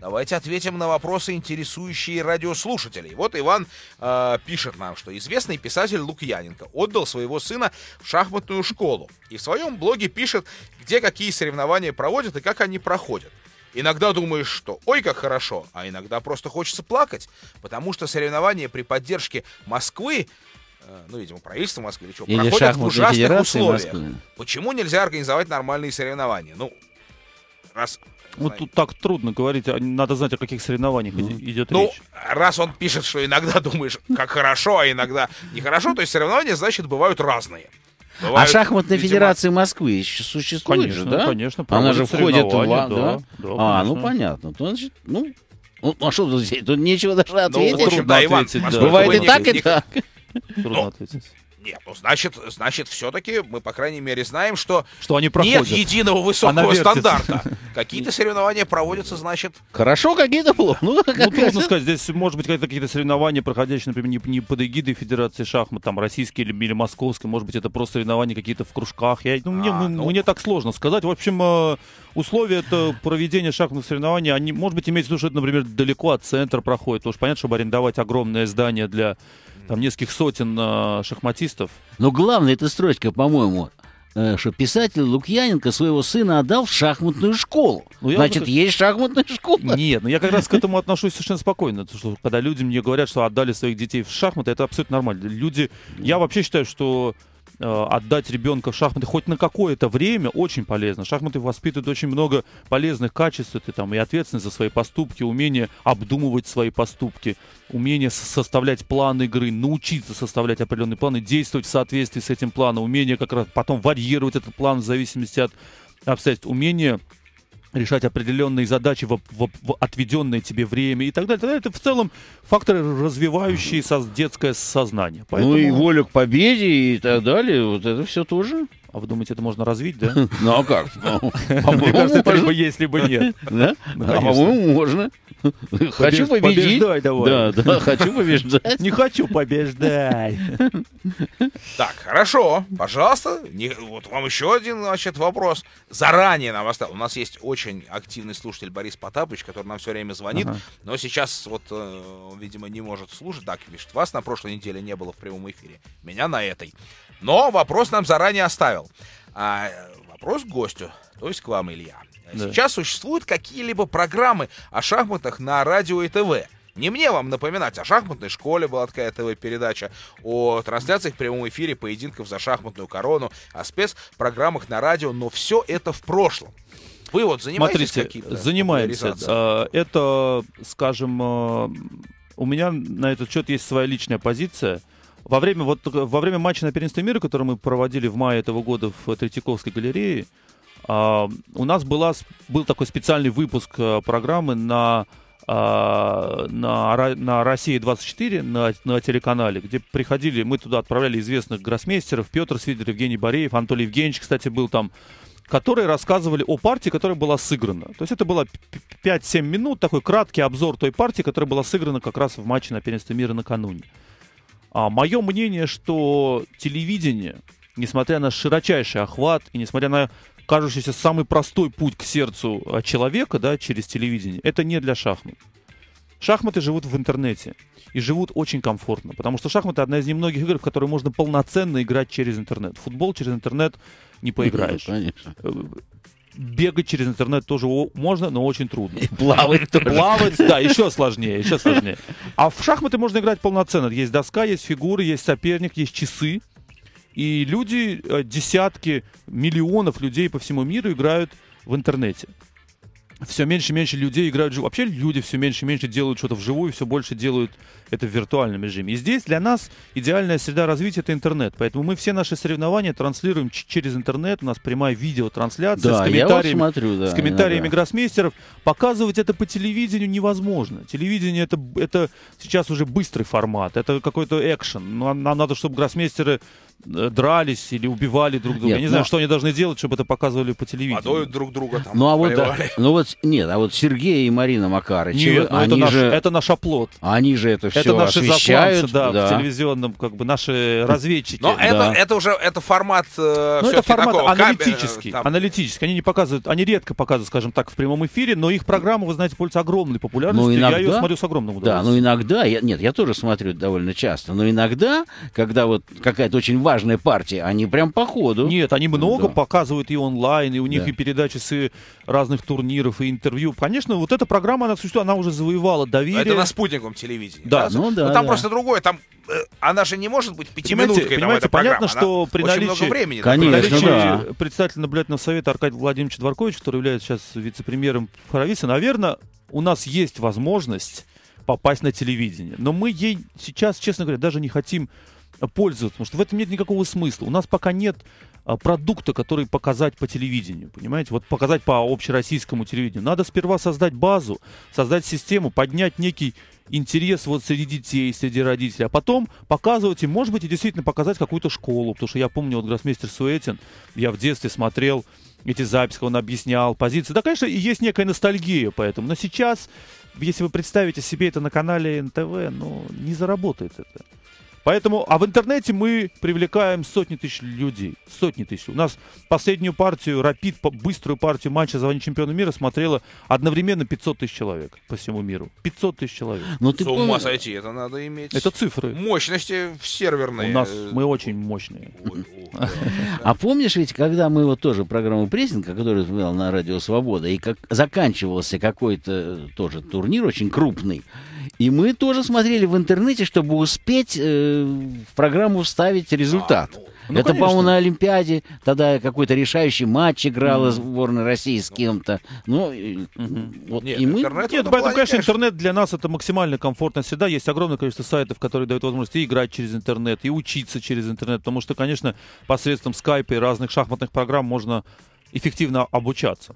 Давайте ответим на вопросы, интересующие радиослушателей. Вот Иван э, пишет нам, что известный писатель Лукьяненко отдал своего сына в шахматную школу. И в своем блоге пишет, где какие соревнования проводят и как они проходят. Иногда думаешь, что ой, как хорошо, а иногда просто хочется плакать, потому что соревнования при поддержке Москвы, э, ну, видимо, правительства Москвы или что,
или
проходят в ужасных условиях.
Москвы.
Почему нельзя организовать нормальные соревнования? Ну, раз...
Ну, тут так трудно говорить, надо знать, о каких соревнованиях mm. идет
ну,
речь.
Раз он пишет, что иногда думаешь, как хорошо, а иногда нехорошо, то есть соревнования, значит, бывают разные. Бывают,
а шахматная
видимо...
федерация Москвы еще существует,
конечно,
же, да?
Конечно,
она же входит в...
Да,
да?
Да,
а, ну понятно. То, значит, ну, ну, а что тут здесь? Тут нечего даже ответить.
Ну, в общем, да, Иван,
ответить, да.
Бывает и
не,
так,
не,
и так.
Трудно
ну,
ответить.
Нет, ну, значит, значит, все-таки мы, по крайней мере, знаем, что,
что они проходят.
Нет единого высокого стандарта. Какие-то соревнования проводятся, значит...
Хорошо, какие-то плохо. Ну,
ну, трудно сказать. Здесь, может быть, какие-то соревнования, проходящие, например, не, не под эгидой Федерации шахмат, там, российские или, или московские. Может быть, это просто соревнования какие-то в кружках. Я, ну, мне, а, ну... мне так сложно сказать. В общем, условия это проведения шахматных соревнований, они, может быть, имеется в виду, что это, например, далеко от центра проходит. Потому что понятно, чтобы арендовать огромное здание для... там нескольких сотен э, шахматистов.
Но главная эта строчка, по-моему, э, что писатель Лукьяненко своего сына отдал в шахматную школу. Ну, Значит, бы... есть шахматная школа.
Нет, ну я как раз к этому отношусь совершенно спокойно. Потому что когда люди мне говорят, что отдали своих детей в шахматы, это абсолютно нормально. Люди, я вообще считаю, что э, отдать ребенка в шахматы хоть на какое-то время очень полезно. Шахматы воспитывают очень много полезных качеств. Это там и ответственность за свои поступки, умение обдумывать свои поступки, умение составлять план игры, научиться составлять определенные планы, действовать в соответствии с этим планом, умение как раз потом варьировать этот план в зависимости от обстоятельств, умение решать определенные задачи в, в, в отведенное тебе время и так далее. Это в целом факторы, развивающие со, детское сознание. Поэтому...
Ну и волю к победе и так далее, вот это все тоже.
А вы думаете, это можно развить, да?
Ну а как?
Мне кажется, это либо есть, либо нет.
Да? А по-моему, можно. Хочу победить.
Побеждай давай.
Да, да, хочу побеждать.
Не хочу побеждать.
Так, хорошо, пожалуйста. Не, вот вам еще один, значит, вопрос. Заранее нам оставил. У нас есть очень активный слушатель Борис Потапович, который нам все время звонит, ага. но сейчас вот, э, видимо, не может слушать. Так, пишет, вас на прошлой неделе не было в прямом эфире, меня на этой. Но вопрос нам заранее оставил. А, вопрос к гостю, то есть к вам, Илья. Да. Сейчас существуют какие-либо программы о шахматах на радио и ТВ? Не мне вам напоминать, о шахматной школе была такая ТВ-передача, о трансляциях в прямом эфире поединков за шахматную корону, о спецпрограммах на радио, но все это в прошлом. Вы вот занимаетесь
Смотрите,
каким-то?
Занимаемся. Это, скажем, у меня на этот счет есть своя личная позиция. Во время, вот, во время матча на первенстве мира, который мы проводили в мае этого года в Третьяковской галерее, Uh, у нас была, был такой специальный выпуск uh, программы на, uh, на, на Россия двадцать четыре, на, на телеканале, где приходили, мы туда отправляли известных гроссмейстеров, Петр Свидель, Евгений Бореев, Анатолий Евгеньевич, кстати, был там, которые рассказывали о партии, которая была сыграна. То есть это было пять-семь минут, такой краткий обзор той партии, которая была сыграна как раз в матче на первенстве мира накануне. А мое мнение, что телевидение, несмотря на широчайший охват и несмотря на кажущийся самый простой путь к сердцу человека, да, через телевидение, это не для шахмат. Шахматы живут в интернете и живут очень комфортно, потому что шахматы одна из немногих игр, в которые можно полноценно играть через интернет. Футбол через интернет не поиграешь.
Конечно.
Бегать через интернет тоже можно, но очень трудно.
И плавать тоже.
Плавать, да, еще сложнее, еще сложнее. А в шахматы можно играть полноценно. Есть доска, есть фигуры, есть соперник, есть часы. И люди, десятки, миллионов людей по всему миру играют в интернете. Все меньше и меньше людей играют вживую. Вообще люди все меньше и меньше делают что-то вживую, все больше делают это в виртуальном режиме. И здесь для нас идеальная среда развития — это интернет. Поэтому мы все наши соревнования транслируем ч- через интернет. У нас прямая видеотрансляция, да, с комментариями, вот смотрю, да, с комментариями гроссмейстеров. Показывать это по телевидению невозможно. Телевидение это, это сейчас уже быстрый формат, это какой-то экшен. Нам, нам надо, чтобы гроссмейстеры дрались или убивали друг друга. Нет, Я не но... знаю, что они должны делать, чтобы это показывали по телевидению.
Подоют друг друга там.
Ну а вот, да, ну вот Нет, а вот Сергей и Марина Макарычевы,
Нет, ну, это,
они
наш,
же,
это наш оплот.
они же это все
Это наши
освещают.
засланцы, да,
да.
в телевизионном, как бы, наши разведчики.
Но
Да.
это,
Да.
это уже это формат э,
Ну, это
всё-таки
формат
такого
аналитический,
кабеля, там.
аналитический. Они не показывают, они редко показывают, скажем так, в прямом эфире, но их программа, вы знаете, пользуется огромной популярностью.
Ну, иногда-
Я ее смотрю с огромным
Да,
удовольствием.
но иногда, я, нет, я тоже смотрю довольно часто, но иногда, когда вот какая-то очень важная партия, они прям по ходу.
Нет, они много
Да.
показывают и онлайн, и у них
Да.
и передачи с и разных турниров, и интервью. Конечно, вот эта программа, она существует, она уже завоевала доверие.
Это на спутниковом телевидении.
Да,
ну да,
Но там
да.
просто другое. Там э, она же не может быть
Понимаете,
пятиминуткой, там,
понимаете,
эта программа.
понятно, что
Она
при
очень
наличии-
много времени.
Конечно,
При наличии
да.
председателя наблюдательного совета Аркадия Владимировича Дворковича, который является сейчас вице-премьером Хоровица, наверное, у нас есть возможность попасть на телевидение. Но мы ей сейчас, честно говоря, даже не хотим пользоваться, потому что в этом нет никакого смысла. У нас пока нет а, продукта, который показать по телевидению, понимаете? Вот показать по общероссийскому телевидению. Надо сперва создать базу, создать систему, поднять некий интерес вот среди детей, среди родителей, а потом показывать им, может быть, и действительно показать какую-то школу, потому что я помню, вот гроссмейстер Суэтин, я в детстве смотрел эти записи, он объяснял позиции. Да, конечно, и есть некая ностальгия по этому, но сейчас, если вы представите себе это на канале эн тэ вэ, ну, не заработает это. Поэтому, а в интернете мы привлекаем сотни тысяч людей. Сотни тысяч. У нас последнюю партию, Рапид, по- быструю партию матча за звание чемпиона мира смотрело одновременно пятьсот тысяч человек по всему миру. пятьсот тысяч человек.
Ну, ты
С ума
помни-
сойти, это надо иметь
Это цифры.
мощности в серверные.
У нас мы очень мощные.
Ой, ох, да.
А помнишь ведь, когда мы вот тоже программу «Прессинг», которую смотрел на Радио Свобода, и как заканчивался какой-то тоже турнир очень крупный, и мы тоже смотрели в интернете, чтобы успеть э, в программу вставить результат.
А, ну,
ну,
Это,
конечно.
по-моему, на Олимпиаде тогда какой-то решающий матч играла сборная России с кем-то. Ну, и, вот,
Нет,
и мы...
интернет в
Нет,
этом
поэтому,
плане,
конечно, интернет для нас это максимально комфортная среда. Есть огромное количество сайтов, которые дают возможность и играть через интернет, и учиться через интернет, потому что, конечно, посредством скайпа и разных шахматных программ можно эффективно обучаться.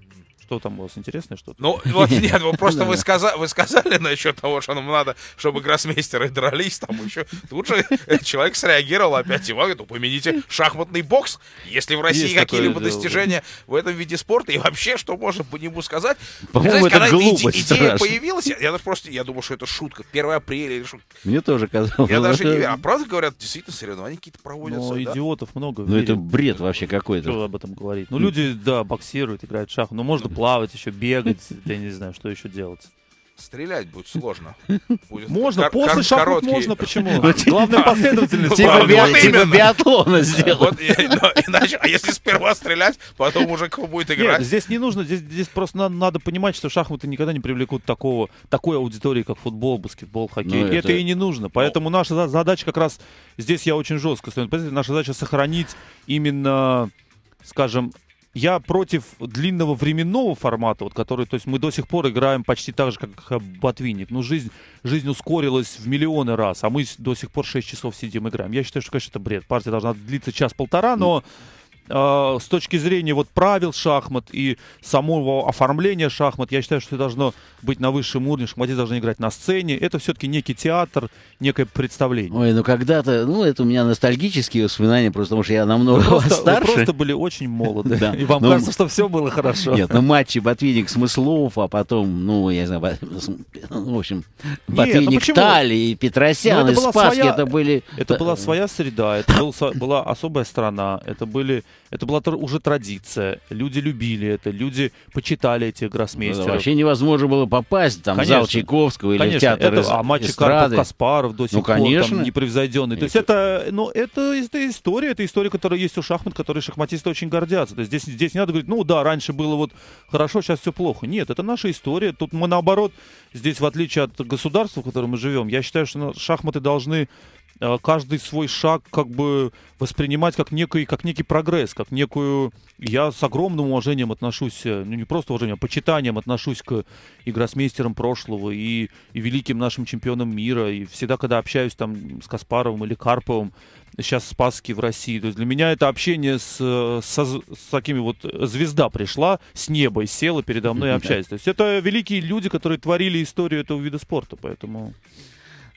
Что там у вас интересное что-то?
Ну, вот нет, вот просто вы, сказа- вы сказали насчет того, что нам надо, чтобы гроссмейстеры дрались, там еще. Тут же человек среагировал опять, и говорит, упомяните шахматный бокс. Если в России
Есть
какие-либо
такое дело,
достижения в этом виде спорта, и вообще, что можно по нему сказать?
По-моему,
Знаете,
это
когда эта
глупость
иде- идея
страшно.
появилась, я, я даже просто, я думал, что это шутка, первое апреля или шутка.
Мне тоже казалось.
Я даже не
это-
верю. А правда говорят, действительно, соревнования какие-то проводятся,
Ну,
да?
идиотов много. в
Ну, это
мире.
бред вообще
Что
какой-то.
об этом говорить? Ну, люди, да, боксируют, играют в шахматы. Ну, можно плавать еще, бегать, я не знаю, что еще делать.
Стрелять будет сложно. Будет
Можно,
кор-
после
кор-
шахмат
короткий-
можно, почему? Главное последовательность.
Типа
Типа,
Вот
биа-
именно.
типа биатлона сделать.
Вот, и- но иначе, а если сперва стрелять, потом уже кто будет играть?
Нет, здесь не нужно, здесь, здесь просто надо, надо понимать, что шахматы никогда не привлекут такого, такой аудитории, как футбол, баскетбол, хоккей.
Ну,
И это...
это-
и не нужно. Поэтому наша за- задача как раз, здесь я очень жестко стою на позиции, наша задача сохранить именно, скажем, я против длинного временного формата, вот, который, то есть мы до сих пор играем почти так же, как э, Ботвинник. Ну, жизнь, жизнь ускорилась в миллионы раз, а мы с- до сих пор шесть часов сидим играем. Я считаю, что, конечно, это бред. Партия должна длиться час-полтора, но э, с точки зрения вот правил шахмат и самого оформления шахмат, я считаю, что это должно быть на высшем уровне. Шахматисты должны играть на сцене. Это все-таки некий театр, некое представление.
Ой, ну когда-то, ну это у меня ностальгические воспоминания, просто потому что я намного
Вы просто, вы
старше.
просто были очень молоды.
Да.
И вам
Ну,
кажется, что все было хорошо.
Нет, ну матчи Ботвинник Смыслов, а потом, ну, я не знаю, Бо- ну, в общем, Ботвинник
почему?
Тали и Петросян,
Ну,
и
это была
Спасский,
своя-
это были...
Это была своя среда, это был со- была особая страна, это, были, это была тр- уже традиция. Люди любили это, люди почитали этих
Ну,
гроссмейстеров.
вообще невозможно было попасть там, в зал
Конечно.
Чайковского или
Конечно,
в театр
это,
эс-
а матчи
эстрады.
Карпов-Каспаров до сих
Ну,
пор
конечно.
там непревзойденный. То есть это, ну, это, это история, это история, которая есть у шахмат, которой шахматисты очень гордятся. То есть здесь, здесь не надо говорить, ну да, раньше было вот хорошо, сейчас все плохо. Нет, это наша история. Тут мы наоборот, здесь в отличие от государства, в котором мы живем, я считаю, что шахматы должны э, каждый свой шаг как бы воспринимать как некий, как некий прогресс, как некую... Я с огромным уважением отношусь, э, ну не просто уважением, а почитанием отношусь к и гроссмейстерам прошлого, и, и великим нашим чемпионам мира, и всегда, когда общаюсь там с Каспаровым или Карповым, сейчас Спасский в России, то есть для меня это общение с, со- с такими вот... Звезда пришла с неба и села передо мной и общается. То есть это великие люди, которые творили историю этого вида спорта, поэтому...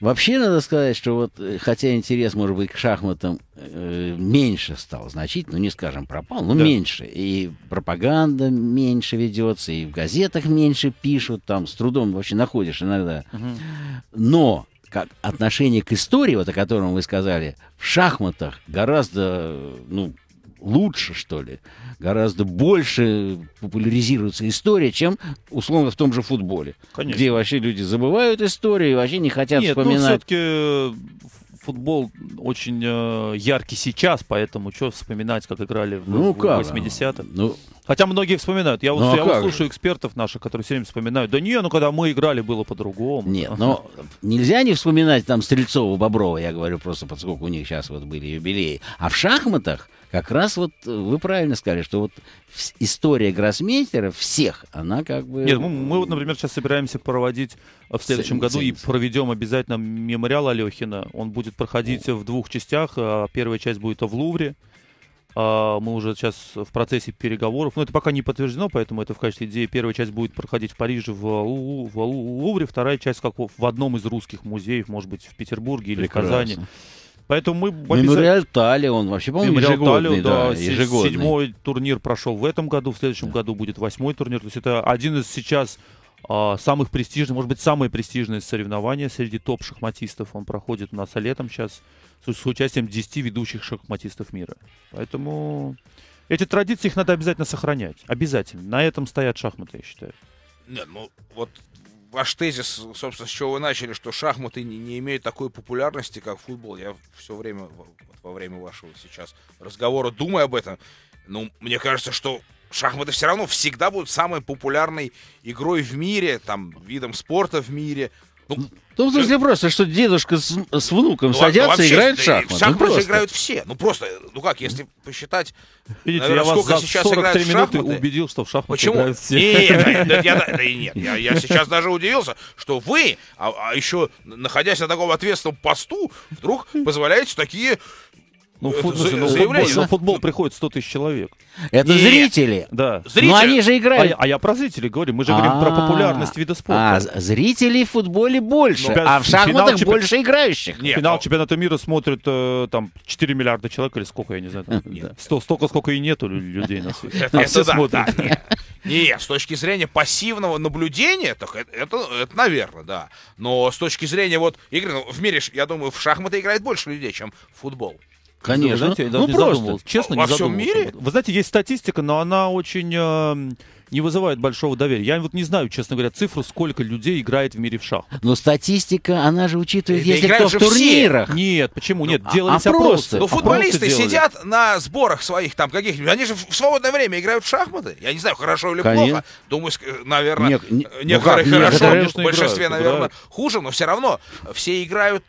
Вообще, надо сказать, что вот, хотя интерес, может быть, к шахматам э, меньше стал значительно, ну, не скажем, пропал, но да. меньше. И пропаганда меньше ведется, и в газетах меньше пишут, там с трудом вообще находишь иногда. Угу. Но как отношение к истории, вот о котором вы сказали, в шахматах гораздо, ну, лучше, что ли, гораздо больше популяризируется история, чем, условно, в том же футболе. Конечно. Где вообще люди забывают историю и вообще не хотят
Нет,
вспоминать.
Нет, ну, все-таки футбол очень э, яркий сейчас, поэтому что вспоминать, как играли в,
ну,
в
как?
восьмидесятых.
Ну,
хотя многие вспоминают. Я,
ну,
вот,
а
я вот
же?
слушаю экспертов наших, которые все время вспоминают. Да не, ну когда мы играли, было по-другому.
Нет, но нельзя не вспоминать там Стрельцова, Боброва, я говорю просто, поскольку у них сейчас вот были юбилеи. А в шахматах как раз вот вы правильно сказали, что вот история гроссмейстеров всех, она как бы...
Нет, мы, мы вот, например, сейчас собираемся проводить в следующем году и проведем обязательно мемориал Алехина. Он будет проходить О. в двух частях. Первая часть будет в Лувре. Мы уже сейчас в процессе переговоров. Но это пока не подтверждено, поэтому это в качестве идеи. Первая часть будет проходить в Париже, в, Лу, в Лувре. Вторая часть как в одном из русских музеев, может быть, в Петербурге или Прекрасно. в Казани. Поэтому мы
Мемориал Тали, он вообще, по-моему, ежегодный,
да,
да, ежегодный.
Седьмой турнир прошел в этом году, в следующем да. году будет восьмой турнир. То есть это один из сейчас а, самых престижных, может быть, самое престижное соревнование среди топ-шахматистов. Он проходит у нас летом сейчас с, с участием десяти ведущих шахматистов мира. Поэтому эти традиции, их надо обязательно сохранять. Обязательно. На этом стоят шахматы, я считаю.
Нет, ну вот... Ваш тезис, собственно, с чего вы начали, что шахматы не, не имеют такой популярности, как футбол. Я все время, во время вашего сейчас разговора думаю об этом. Ну, мне кажется, что шахматы все равно всегда будут самой популярной игрой в мире, там, видом спорта в мире. Ну,
ну в смысле, просто, что дедушка с, с внуком ну, садятся и играют в шахматы.
В шахматы ну, же играют все. Ну, просто, ну как, если посчитать,
видите,
наверное,
я
сколько
вас
сейчас
за
играют в шахматы.
минуты убедил, что в шахматы
Почему?
играют все.
Нет, да, я, да, нет я, я сейчас даже удивился, что вы, а, а еще находясь на таком ответственном посту, вдруг позволяете такие...
Ну, фут, за, ну, футбол, на футбол приходит сто тысяч человек.
Это Нет. зрители.
Да.
Зрители. Но они же играют.
А, а я про зрителей говорю. Мы же говорим про популярность вида спорта.
А зрителей в футболе больше, а в шахматах чемпи... больше играющих.
Нет, Финал но... чемпионата мира смотрят э, там четыре миллиарда человек или сколько, я не знаю. Там, Сто, столько, сколько и нету людей на свете.
Это, это да, да, нет. Нет, с точки зрения пассивного наблюдения, так это, это, это, наверное, да. Но с точки зрения вот игры, ну, в мире, я думаю, в шахматы играет больше людей, чем в футбол.
Конечно. Вы
знаете, я
ну,
не
просто.
Честно,
Во
не
всем мире?
Вы знаете, есть статистика, но она очень э, не вызывает большого доверия. Я вот не знаю, честно говоря, цифру, сколько людей играет в мире в шахматы.
Но статистика, она же учитывает,
да
если кто в турнирах.
Все. Нет, почему? Нет,
ну,
делались
а
опросы.
Просто.
Но футболисты сидят на сборах своих там каких-нибудь. Они же в свободное время играют в шахматы. Я не знаю, хорошо или
Конечно.
плохо. Думаю, наверное, не, не,
некоторые
ну хорошо,
некоторые,
в большинстве,
играют,
наверное,
играют.
хуже, но все равно все играют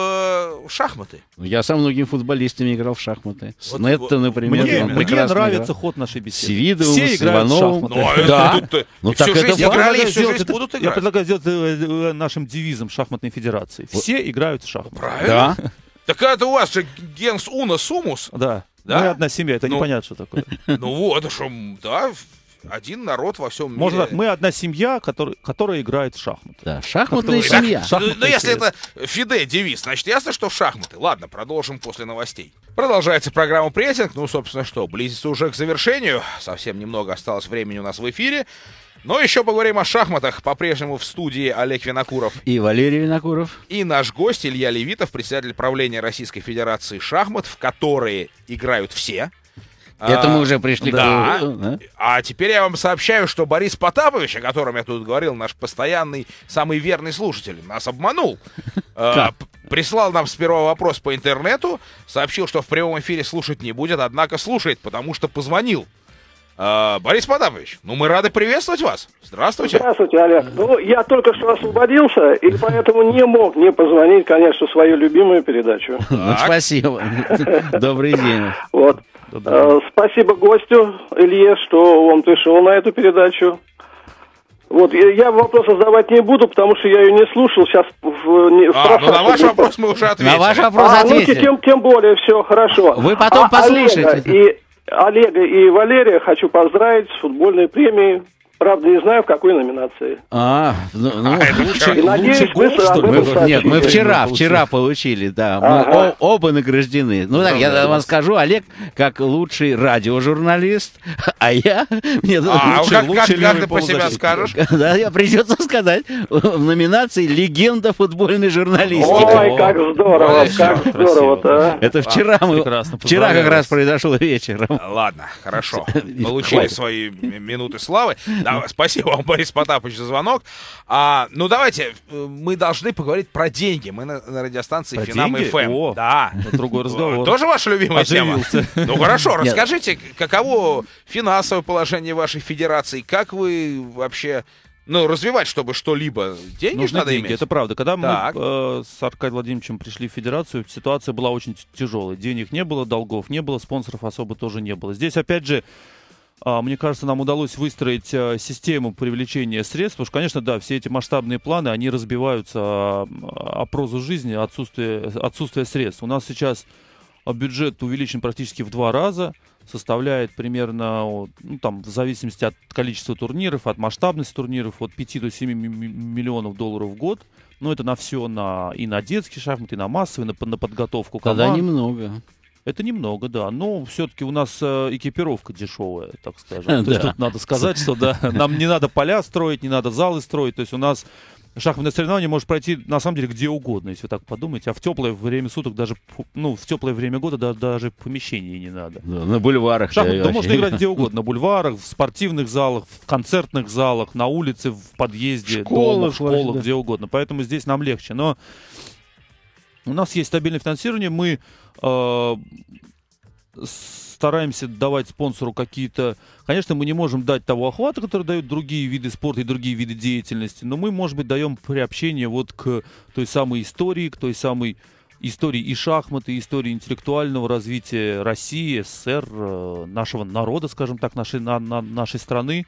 в э, шахматы.
Я со многими футболистами играл в шахматы. С вот, Нетто, например.
Мне, мне нравится игра. Ход нашей беседы.
С Видовым,
все
с Ивановым.
Ну,
да.
это,
ну, так это
жизнь играли, и всю
сделать,
жизнь
это,
будут играть.
Я предлагаю сделать э, нашим девизом шахматной федерации. Все вот. играют в шахматы.
Правильно. Да. Так это у вас же генс уна сумус.
Да. Да. Мы одна семья, это ну, непонятно, что такое.
Ну вот, это что, да, один народ во всем мире.
Можно так, мы одна семья, который, которая играет в шахматы.
Да, шахматная семья.
Так, ну, если это Фиде девиз, значит ясно, что в шахматы. Ладно, продолжим после новостей. Продолжается программа «Прессинг». Ну, собственно, что, близится уже к завершению. Совсем немного осталось времени у нас в эфире. Но еще поговорим о шахматах. По-прежнему в студии Олег Винокуров.
И Валерий Винокуров.
И наш гость Илья Левитов, председатель правления Российской Федерации шахмат, в которые играют все.
Это а, мы уже пришли
да.
к... Да.
А теперь я вам сообщаю, что Борис Потапович, о котором я тут говорил, наш постоянный, самый верный слушатель, нас обманул. А, прислал нам сперва вопрос по интернету, сообщил, что в прямом эфире слушать не будет, однако слушает, потому что позвонил. А, Борис Потапович, ну мы рады приветствовать вас. Здравствуйте.
Здравствуйте, Олег. Ну, я только что освободился, и поэтому не мог не позвонить, конечно, в свою любимую передачу.
Ну, спасибо. Добрый день.
Вот. Uh, спасибо гостю Илье, что он пришел на эту передачу. Вот, я, я вопросы задавать не буду, потому что я ее не слушал. Сейчас в, не,
а, ну на ваш вопрос мы уже ответили.
На ваш вопрос
а,
ответили.
Ну, тем, тем более, все хорошо.
Вы потом а, послушайте.
Олега и, Олега и Валерия хочу поздравить с футбольной премией. Правда, не знаю, в какой номинации.
А, ну, ну лучше,
И надеюсь,
лучше
вы
гол, что ли?
об этом
Мы- Нет, мы
сообщите.
вчера, вчера получили, да. Мы
Ага.
о- оба награждены. Ну так, я вам скажу, Олег как лучший радиожурналист, а я... Мне
А,
лучший-
как, как-
лучший
как
левый
ты по себе
полузащитник.
скажешь?
Да, я придется сказать, в номинации «Легенда футбольной журналистики».
Ой, как здорово,
Ой,
как
красиво.
здорово-то, а.
Это вчера мы...
прекрасно,
Вчера как
поздравляю
раз
вас.
произошло вечером.
Ладно, хорошо. Получили
Хватит.
свои м- минуты славы. Да, спасибо вам, Борис Потапович, за звонок. А, ну, давайте, э, мы должны поговорить про деньги. Мы на, на радиостанции
Про
Финам
деньги?
эф эм.
О,
Да.
это другой разговор.
Тоже ваша любимая
Оживился.
тема? Ну, хорошо,
Нет.
расскажите, каково финансовое положение вашей федерации? Как вы вообще... Ну, развивать, чтобы что-либо. Деньги же
Нужны
надо
деньги,
иметь.
это правда. Когда
Так.
мы э, с Аркадием Владимировичем пришли в федерацию, ситуация была очень т- тяжелой. Денег не было, долгов не было, спонсоров особо тоже не было. Здесь, опять же, а, мне кажется, нам удалось выстроить а, систему привлечения средств, потому что, конечно, да, все эти масштабные планы, они разбиваются о, о прозу жизни, отсутствие, отсутствие средств. У нас сейчас а, бюджет увеличен практически в два раза, составляет примерно, вот, ну, там, в зависимости от количества турниров, от масштабности турниров, от пяти до семи ми- ми- миллионов долларов в год. Но это на все, на, и на детские шахматы, и на массовые, на, по- на подготовку команд.
Тогда немного.
Это немного, да. Но все-таки у нас э, экипировка дешевая, так скажем. То есть
Да.
тут надо сказать, что да, нам не надо поля строить, не надо залы строить. То есть у нас шахматное соревнование может пройти на самом деле где угодно, если вы так подумаете. А в теплое время суток даже, фу- ну, в теплое время года да- даже помещений не надо.
Да, на бульварах.
Шахматы
да,
да,
вообще.
можно играть где угодно. На бульварах, в спортивных залах, в концертных залах, на улице, в подъезде,
Школах,
дома, в школах,
вообще, да.
где угодно. Поэтому здесь нам легче. Но у нас есть стабильное финансирование. Мы э, стараемся давать спонсору какие-то... Конечно, мы не можем дать того охвата, который дают другие виды спорта и другие виды деятельности, но мы, может быть, даем приобщение вот к той самой истории, к той самой истории и шахмат, и истории интеллектуального развития России, СССР, э, нашего народа, скажем так, нашей, на- на- нашей страны.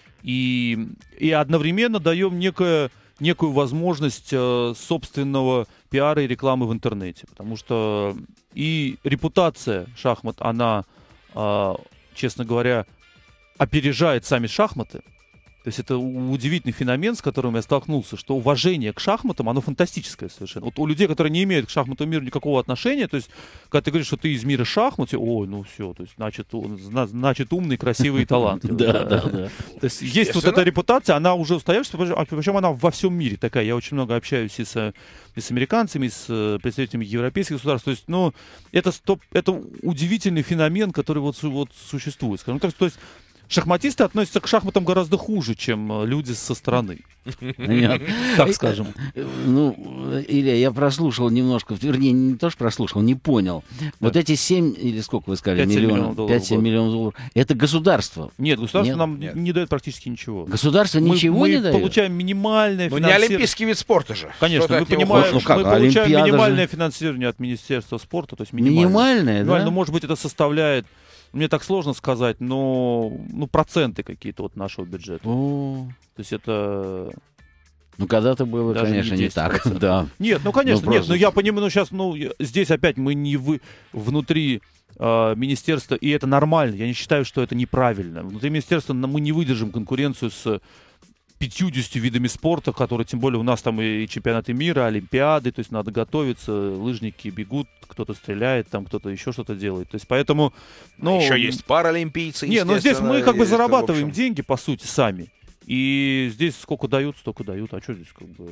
И, и одновременно даем некое, некую возможность э, собственного пиара и рекламы в интернете. Потому что и репутация шахмат, она, э, честно говоря, опережает сами шахматы. То есть это у- удивительный феномен, с которым я столкнулся, что уважение к шахматам, оно фантастическое совершенно. Вот у людей, которые не имеют к шахматному миру никакого отношения, то есть, когда ты говоришь, что ты из мира шахмат, все, ой, ну все, то есть, значит, он- зна- значит умный, красивый и талантливый.
Да, да, да.
То есть есть вот
Естественно.
эта репутация, она уже устоявшаяся, причем- а причем она во всем мире такая. Я очень много общаюсь и с, и с американцами, и с э, представителями европейских государств. То есть, ну, это, стоп, это удивительный феномен, который вот, су- вот существует. Скажем так, то есть шахматисты относятся к шахматам гораздо хуже, чем э, люди со стороны,
Понятно.
так скажем.
Ну, Илья, я прослушал немножко, вернее, не то, что прослушал, не понял. Вот эти семь, или сколько вы сказали,
пять-семь
миллионов,
миллионов долларов в
пять-семь
год.
миллионов долларов, это государство.
Нет, государство
Нет?
нам
Нет.
не дает практически ничего.
Государство
Мы-
ничего
мы
не дает?
получаем минимальное
Ну, не
финансирование.
олимпийский вид спорта же.
Конечно,
Что ты
мы
от него
понимаем,
хочешь?
Ну как,
мы получаем
Олимпиада
минимальное
же.
финансирование от Министерства спорта, то есть минимальное.
Минимальное,
Минимально,
да?
ну, может быть, это составляет, мне так сложно сказать, но ну, проценты какие-то от нашего бюджета.
О,
То есть это...
ну, когда-то было,
Даже
конечно,
не
не
десять
так.
процентов.
Да.
Нет, ну, конечно,
Ну,
нет,
просто-
но я понимаю, ну, сейчас, ну, я- здесь опять мы не вы, внутри э, министерства, и это нормально, я не считаю, что это неправильно. Внутри министерства н- мы не выдержим конкуренцию с пятьюдесятью видами спорта, которые, тем более, у нас там и чемпионаты мира, олимпиады, то есть надо готовиться, лыжники бегут, кто-то стреляет, там кто-то еще что-то делает. То есть поэтому... Ну,
Еще есть паралимпийцы,
Не, ну здесь мы
естественно,
как бы
есть,
зарабатываем
в общем.
деньги, по сути, сами. И здесь сколько дают, столько дают. А что здесь как бы...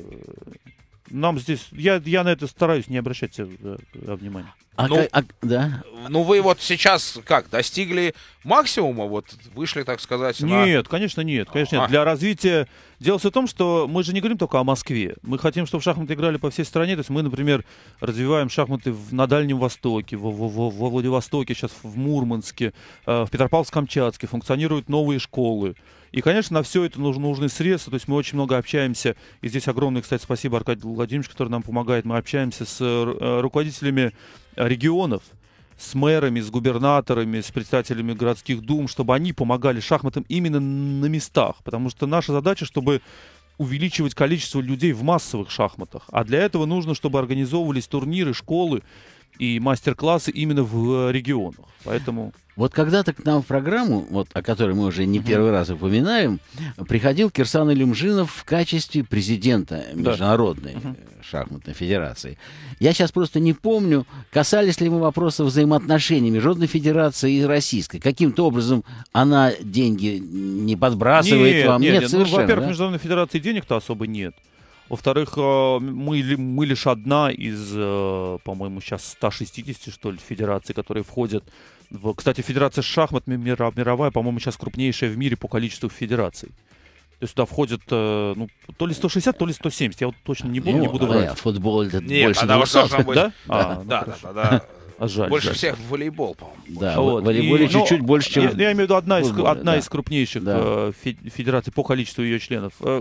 Нам здесь... Я, я на это стараюсь не обращать э, э, внимания.
А,
Ну,
как- а- да.
Ну, вы вот сейчас как, достигли максимума, вот вышли, так сказать, на...
Нет, конечно, нет. Конечно,
А.
нет. Для развития... Дело все в том, что мы же не говорим только о Москве. Мы хотим, чтобы шахматы играли по всей стране. То есть мы, например, развиваем шахматы в, на Дальнем Востоке, во, во- во- во Владивостоке, сейчас в Мурманске, э, в Петропавловск-Камчатске. Функционируют новые школы. И, конечно, на все это нужны, нужны средства. То есть мы очень много общаемся. И здесь огромное, кстати, спасибо Аркадию Владимировичу, который нам помогает. Мы общаемся с э, руководителями регионов, с мэрами, с губернаторами, с председателями городских дум, чтобы они помогали шахматам именно на местах. Потому что наша задача, чтобы увеличивать количество людей в массовых шахматах. А для этого нужно, чтобы организовывались турниры, школы. и мастер-классы именно в регионах. Поэтому...
Вот когда-то к нам в программу, вот, о которой мы уже не первый раз упоминаем, приходил Кирсан Илюмжинов в качестве президента Международной
Да.
шахматной федерации. Я сейчас просто не помню, касались ли мы вопроса взаимоотношений Международной федерации и российской. Каким-то образом она деньги не подбрасывает
Нет,
вам?
нет,
Нет,
нет.
совершенно.
Ну, во-первых,
да?
в Международной федерации денег-то особо нет. Во-вторых, э, мы, ли- мы лишь одна из, э, по-моему, сейчас ста шестидесяти, что ли, федераций, которые входят в... Кстати, федерация шахмат ми- мира- мировая, по-моему, сейчас крупнейшая в мире по количеству федераций. То есть туда входят, э, ну, то ли сто шестьдесят, то ли сто семьдесят. Я вот точно не помню,
Ну,
не буду
а,
врать.
футбол это
Нет,
больше
она вот
двухсот.
должна быть...
Да? А, ну,
Да, да,
хорошо.
да, да.
А жаль,
Больше
жаль.
всех в волейбол, по-моему.
Да,
Вот.
в волейболе
И, ну,
чуть-чуть больше, чем...
Я, я имею в виду одна из,
футболе,
одна
да.
из крупнейших
Да.
э, фе- федераций по количеству ее членов. Э,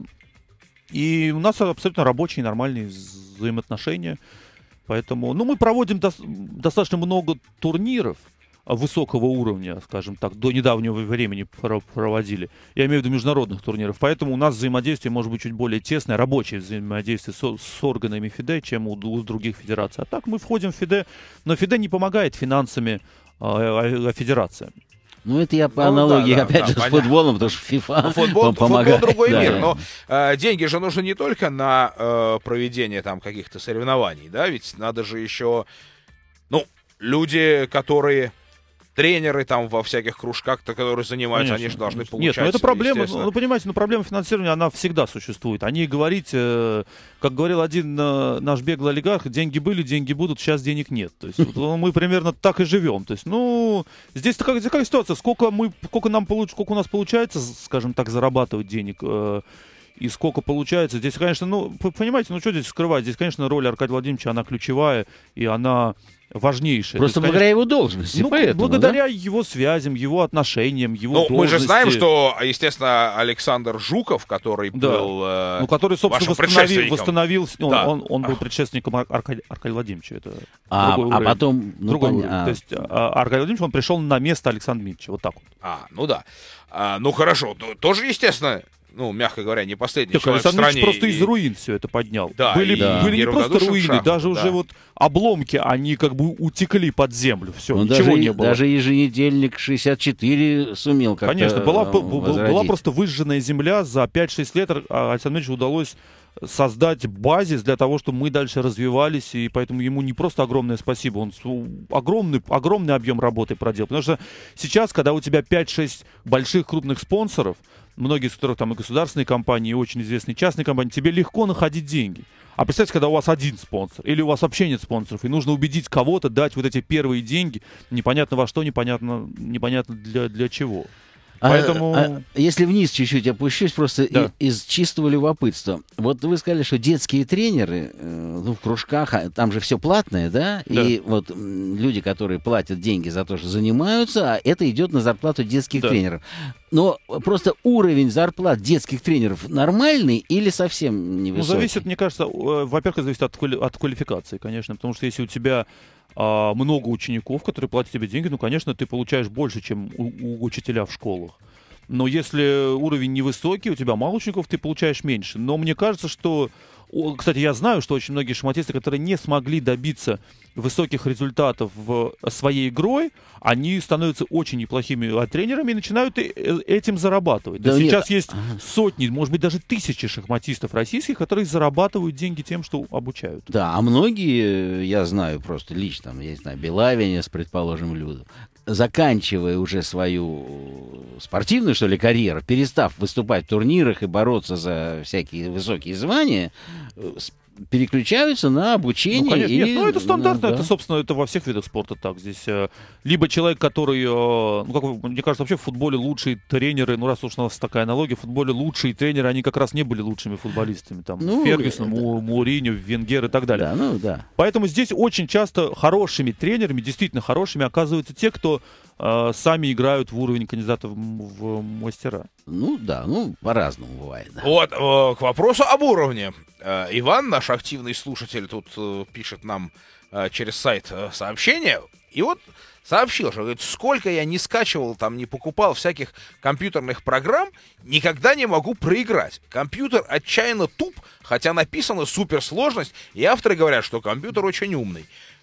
И у нас абсолютно рабочие, нормальные взаимоотношения. Поэтому, ну, мы проводим дос- достаточно много турниров высокого уровня, скажем так, до недавнего времени про- проводили. Я имею в виду международных турниров. Поэтому у нас взаимодействие может быть чуть более тесное, рабочее взаимодействие со- с органами ФИДЕ, чем у, у других федераций. А так мы входим в ФИДЕ, но ФИДЕ не помогает финансами а, а, а федерациям.
Ну, это я по
Ну,
аналогии,
да, да,
опять
да,
же, с
понятно.
футболом, потому что FIFA
Ну, футбол,
вам помогает.
футбол другой
да.
мир, но э, деньги же нужны не только на э, проведение там каких-то соревнований, да, ведь надо же еще, ну, люди, которые тренеры там во всяких кружках, которые занимаются,
Конечно,
они же должны
конечно.
получать.
Нет, ну это проблема,
естественно.
ну понимаете, ну проблема финансирования, она всегда существует. О ней говорить, э, как говорил один э, наш беглый олигарх, деньги были, деньги будут, сейчас денег нет. То есть вот, ну, мы примерно так и живем. То есть, ну, здесь такая, такая ситуация, сколько, мы, сколько, нам получ, сколько у нас получается, скажем так, зарабатывать денег, э, и сколько получается. Здесь, конечно, ну, вы понимаете, ну что здесь скрывать? Здесь, конечно, роль Аркадия Владимировича, она ключевая, и она важнейшая.
Просто
То есть,
благодаря его должности,
ну,
поэтому,
благодаря его связям, его отношениям, его
Ну, мы же
должности.
знаем, что, естественно, Александр Жуков, который
Да.
был... э,
Ну, который, собственно,
вашим
восстановил,
предшественником.
восстановил он,
Да.
он, он был предшественником Ар- Аркадия, Аркадия Владимировича. Это
А,
другой
а
уровень.
потом... ну,
Другой
поня-
уровень.
а,
То есть а, Аркадий Владимирович, он пришел на место Александра Дмитриевича. Вот так вот.
А, ну да. А, ну хорошо, то- тоже, естественно, ну, мягко говоря, не последний
Так,
человек в
Александр
стране.
Дмитриевич просто
и-
из руин все это поднял.
Да,
были
и-
Да.
были
и
не просто
равнодушен к
руины,
шахмату,
даже
да.
уже вот обломки, они как бы утекли под землю. Все,
ну,
ничего
даже,
не было.
даже еженедельник шестьдесят четыре сумел как-то
Конечно, была,
э,
б- б- была
возродить.
просто выжженная земля. За пять-шесть лет а, Александру Дмитриевичу удалось создать базис для того, чтобы мы дальше развивались, и поэтому ему не просто огромное спасибо, он с- огромный, огромный объем работы проделал. Потому что сейчас, когда у тебя пять-шесть больших крупных спонсоров, многие из которых там и государственные компании, и очень известные частные компании, тебе легко находить деньги. А представьте, когда у вас один спонсор, или у вас вообще нет спонсоров, и нужно убедить кого-то дать вот эти первые деньги, непонятно во что, непонятно, непонятно для, для чего.
А,
Поэтому-
а, если вниз чуть-чуть опущусь, просто
Да.
и- из чистого любопытства. Вот вы сказали, что детские тренеры э, ну, в кружках, а там же все платное, да?
Да.
И вот м, люди, которые платят деньги за то, что занимаются, а это идет на зарплату детских
Да.
тренеров. Но просто уровень зарплат детских тренеров нормальный или совсем
Ну,
невысокий?
зависит, мне кажется, э, во-первых, зависит от, квали- от квалификации, конечно, потому что если у тебя а, много учеников, которые платят тебе деньги, ну, конечно, ты получаешь больше, чем у, у учителя в школах. Но если уровень невысокий, у тебя мало учеников, ты получаешь меньше. Но мне кажется, что... о, Кстати, я знаю, что очень многие шахматисты, которые не смогли добиться высоких результатов в своей игрой, они становятся очень неплохими а, тренерами и начинают э- э- этим зарабатывать.
Да
То есть
нет,
сейчас есть сотни, может быть, даже тысячи шахматистов российских, которые зарабатывают деньги тем, что обучают.
Да, а многие, э, я знаю просто лично, там, я не знаю, Белавинец, предположим, Люду, заканчивая уже свою э, спортивную, что ли, карьеру, перестав выступать в турнирах и бороться за всякие высокие звания, э, с- переключаются на обучение.
Ну, конечно,
и,
нет, ну это стандартно,
да.
это, собственно, это во всех видах спорта так. Здесь э, либо человек, который, э, ну, как вы- мне кажется, вообще в футболе лучшие тренеры, ну, раз уж у нас такая аналогия, в футболе лучшие тренеры, они как раз не были лучшими футболистами. Там,
Ну,
Фергюсон,
это-
Му- Мourinho, Венгер и так далее.
Да, ну да.
Поэтому здесь очень часто хорошими тренерами, действительно хорошими, оказываются те, кто э, сами играют в уровень кандидатов в, в мастера.
Ну да, ну по-разному бывает. Да.
Вот, э, к вопросу об уровне. Э, Иван, наш активный слушатель, тут э, пишет нам э, через сайт э, сообщение. И вот сообщил, что говорит, сколько я не скачивал, там, не покупал всяких компьютерных программ, никогда не могу проиграть. Компьютер отчаянно туп, хотя написана суперсложность, и авторы говорят, что компьютер очень умный.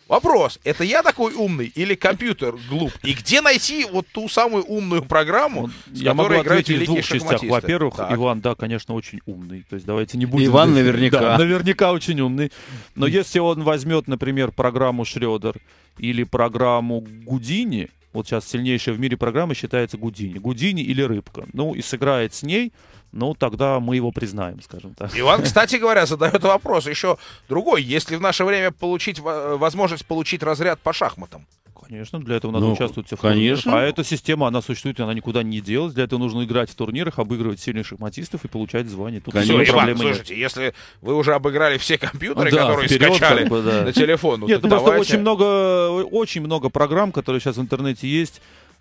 Вопрос, это я такой умный или компьютер глуп? И где найти вот ту самую умную программу, с
Я могу
которой играют
ответить в
великие
двух частях.
шахматисты?
Во-первых,
Так.
Иван, да, конечно, очень умный. То есть давайте не будем...
Иван наверняка.
Да, наверняка очень умный. Но если он возьмет, например, программу Шрёдер или программу Гудини, вот сейчас сильнейшая в мире программа считается Гудини. Гудини или Рыбка. Ну, и сыграет с ней, ну, тогда мы его признаем, скажем так.
Иван, кстати говоря, задает вопрос еще другой. Если в наше время получить во- возможность получить разряд по шахматам?
Конечно, для этого надо
Ну,
участвовать в
конечно.
турнирах. А эта система, она существует, она никуда не делась. Для этого нужно играть в турнирах, обыгрывать сильных шахматистов и получать звание. Тут
Конечно.
Все,
никакой
Иван,
проблемы нет.
слушайте, если вы уже обыграли все компьютеры,
Ну да,
которые
вперед,
скачали
как бы, да.
на телефон, ну,
Нет,
так
ну просто
давайте.
очень много, очень много программ, которые сейчас в интернете есть,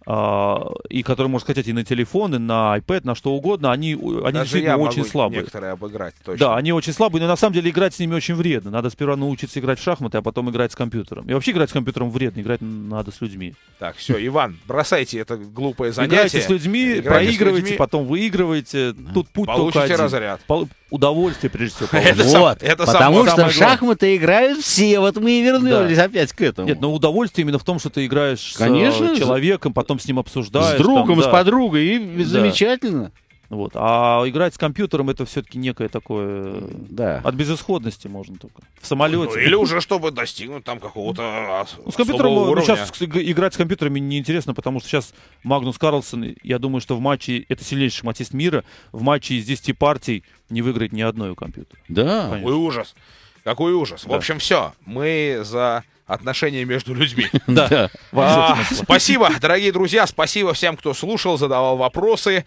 а, и которые можно скачать и на телефон, и на iPad, на что угодно, они, они
Даже
действительно
я
очень
могу
слабые.
некоторые обыграть, точно.
Да, они очень слабые, но на самом деле играть с ними очень вредно. Надо сперва научиться играть в шахматы, а потом играть с компьютером. И вообще играть с компьютером вредно, играть надо с людьми.
Так, все, Иван, бросайте это глупое занятие.
Играйте с людьми,
Играйте с
проигрывайте,
людьми.
потом выигрываете. Тут путь
Получите
только один.
разряд.
Пол- Удовольствие, прежде всего.
Это
получите.
сам-
Вот,
это
потому
само-
что
самое
в шахматы играют все, вот мы и вернулись опять к этому.
Нет, но удовольствие именно в том, что ты играешь
Конечно,
с э, человеком, потом с ним обсуждаешь.
с другом,
там,
с
да.
подругой, и
Да.
замечательно.
Вот. А играть с компьютером это все-таки некое такое...
Да.
От безысходности можно только. В
Ну,
самолете.
или уже, чтобы достигнуть там какого-то ос-
Ну, с компьютером,
особого
ну,
уровня.
сейчас с- иг- играть с компьютерами неинтересно, потому что сейчас Магнус Карлсон, я думаю, что в матче, это сильнейший шахматист мира, в матче из десяти партий не выиграет ни одной у компьютера.
Да.
Конечно.
Какой ужас. Какой ужас. В
Да.
общем, все. Мы за отношения между людьми.
Да.
А, Спасибо, дорогие друзья, спасибо всем, кто слушал, задавал вопросы.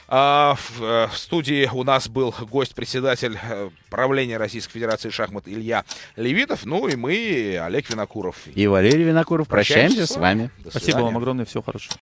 А, В э, в студии у нас был гость-председатель э, правления Российской Федерации шахмат Илья Левитов, ну и мы, Олег Винокуров.
И Валерий Винокуров. Прощаемся с вами.
До
Спасибо
свидания.
вам огромное, всего хорошего.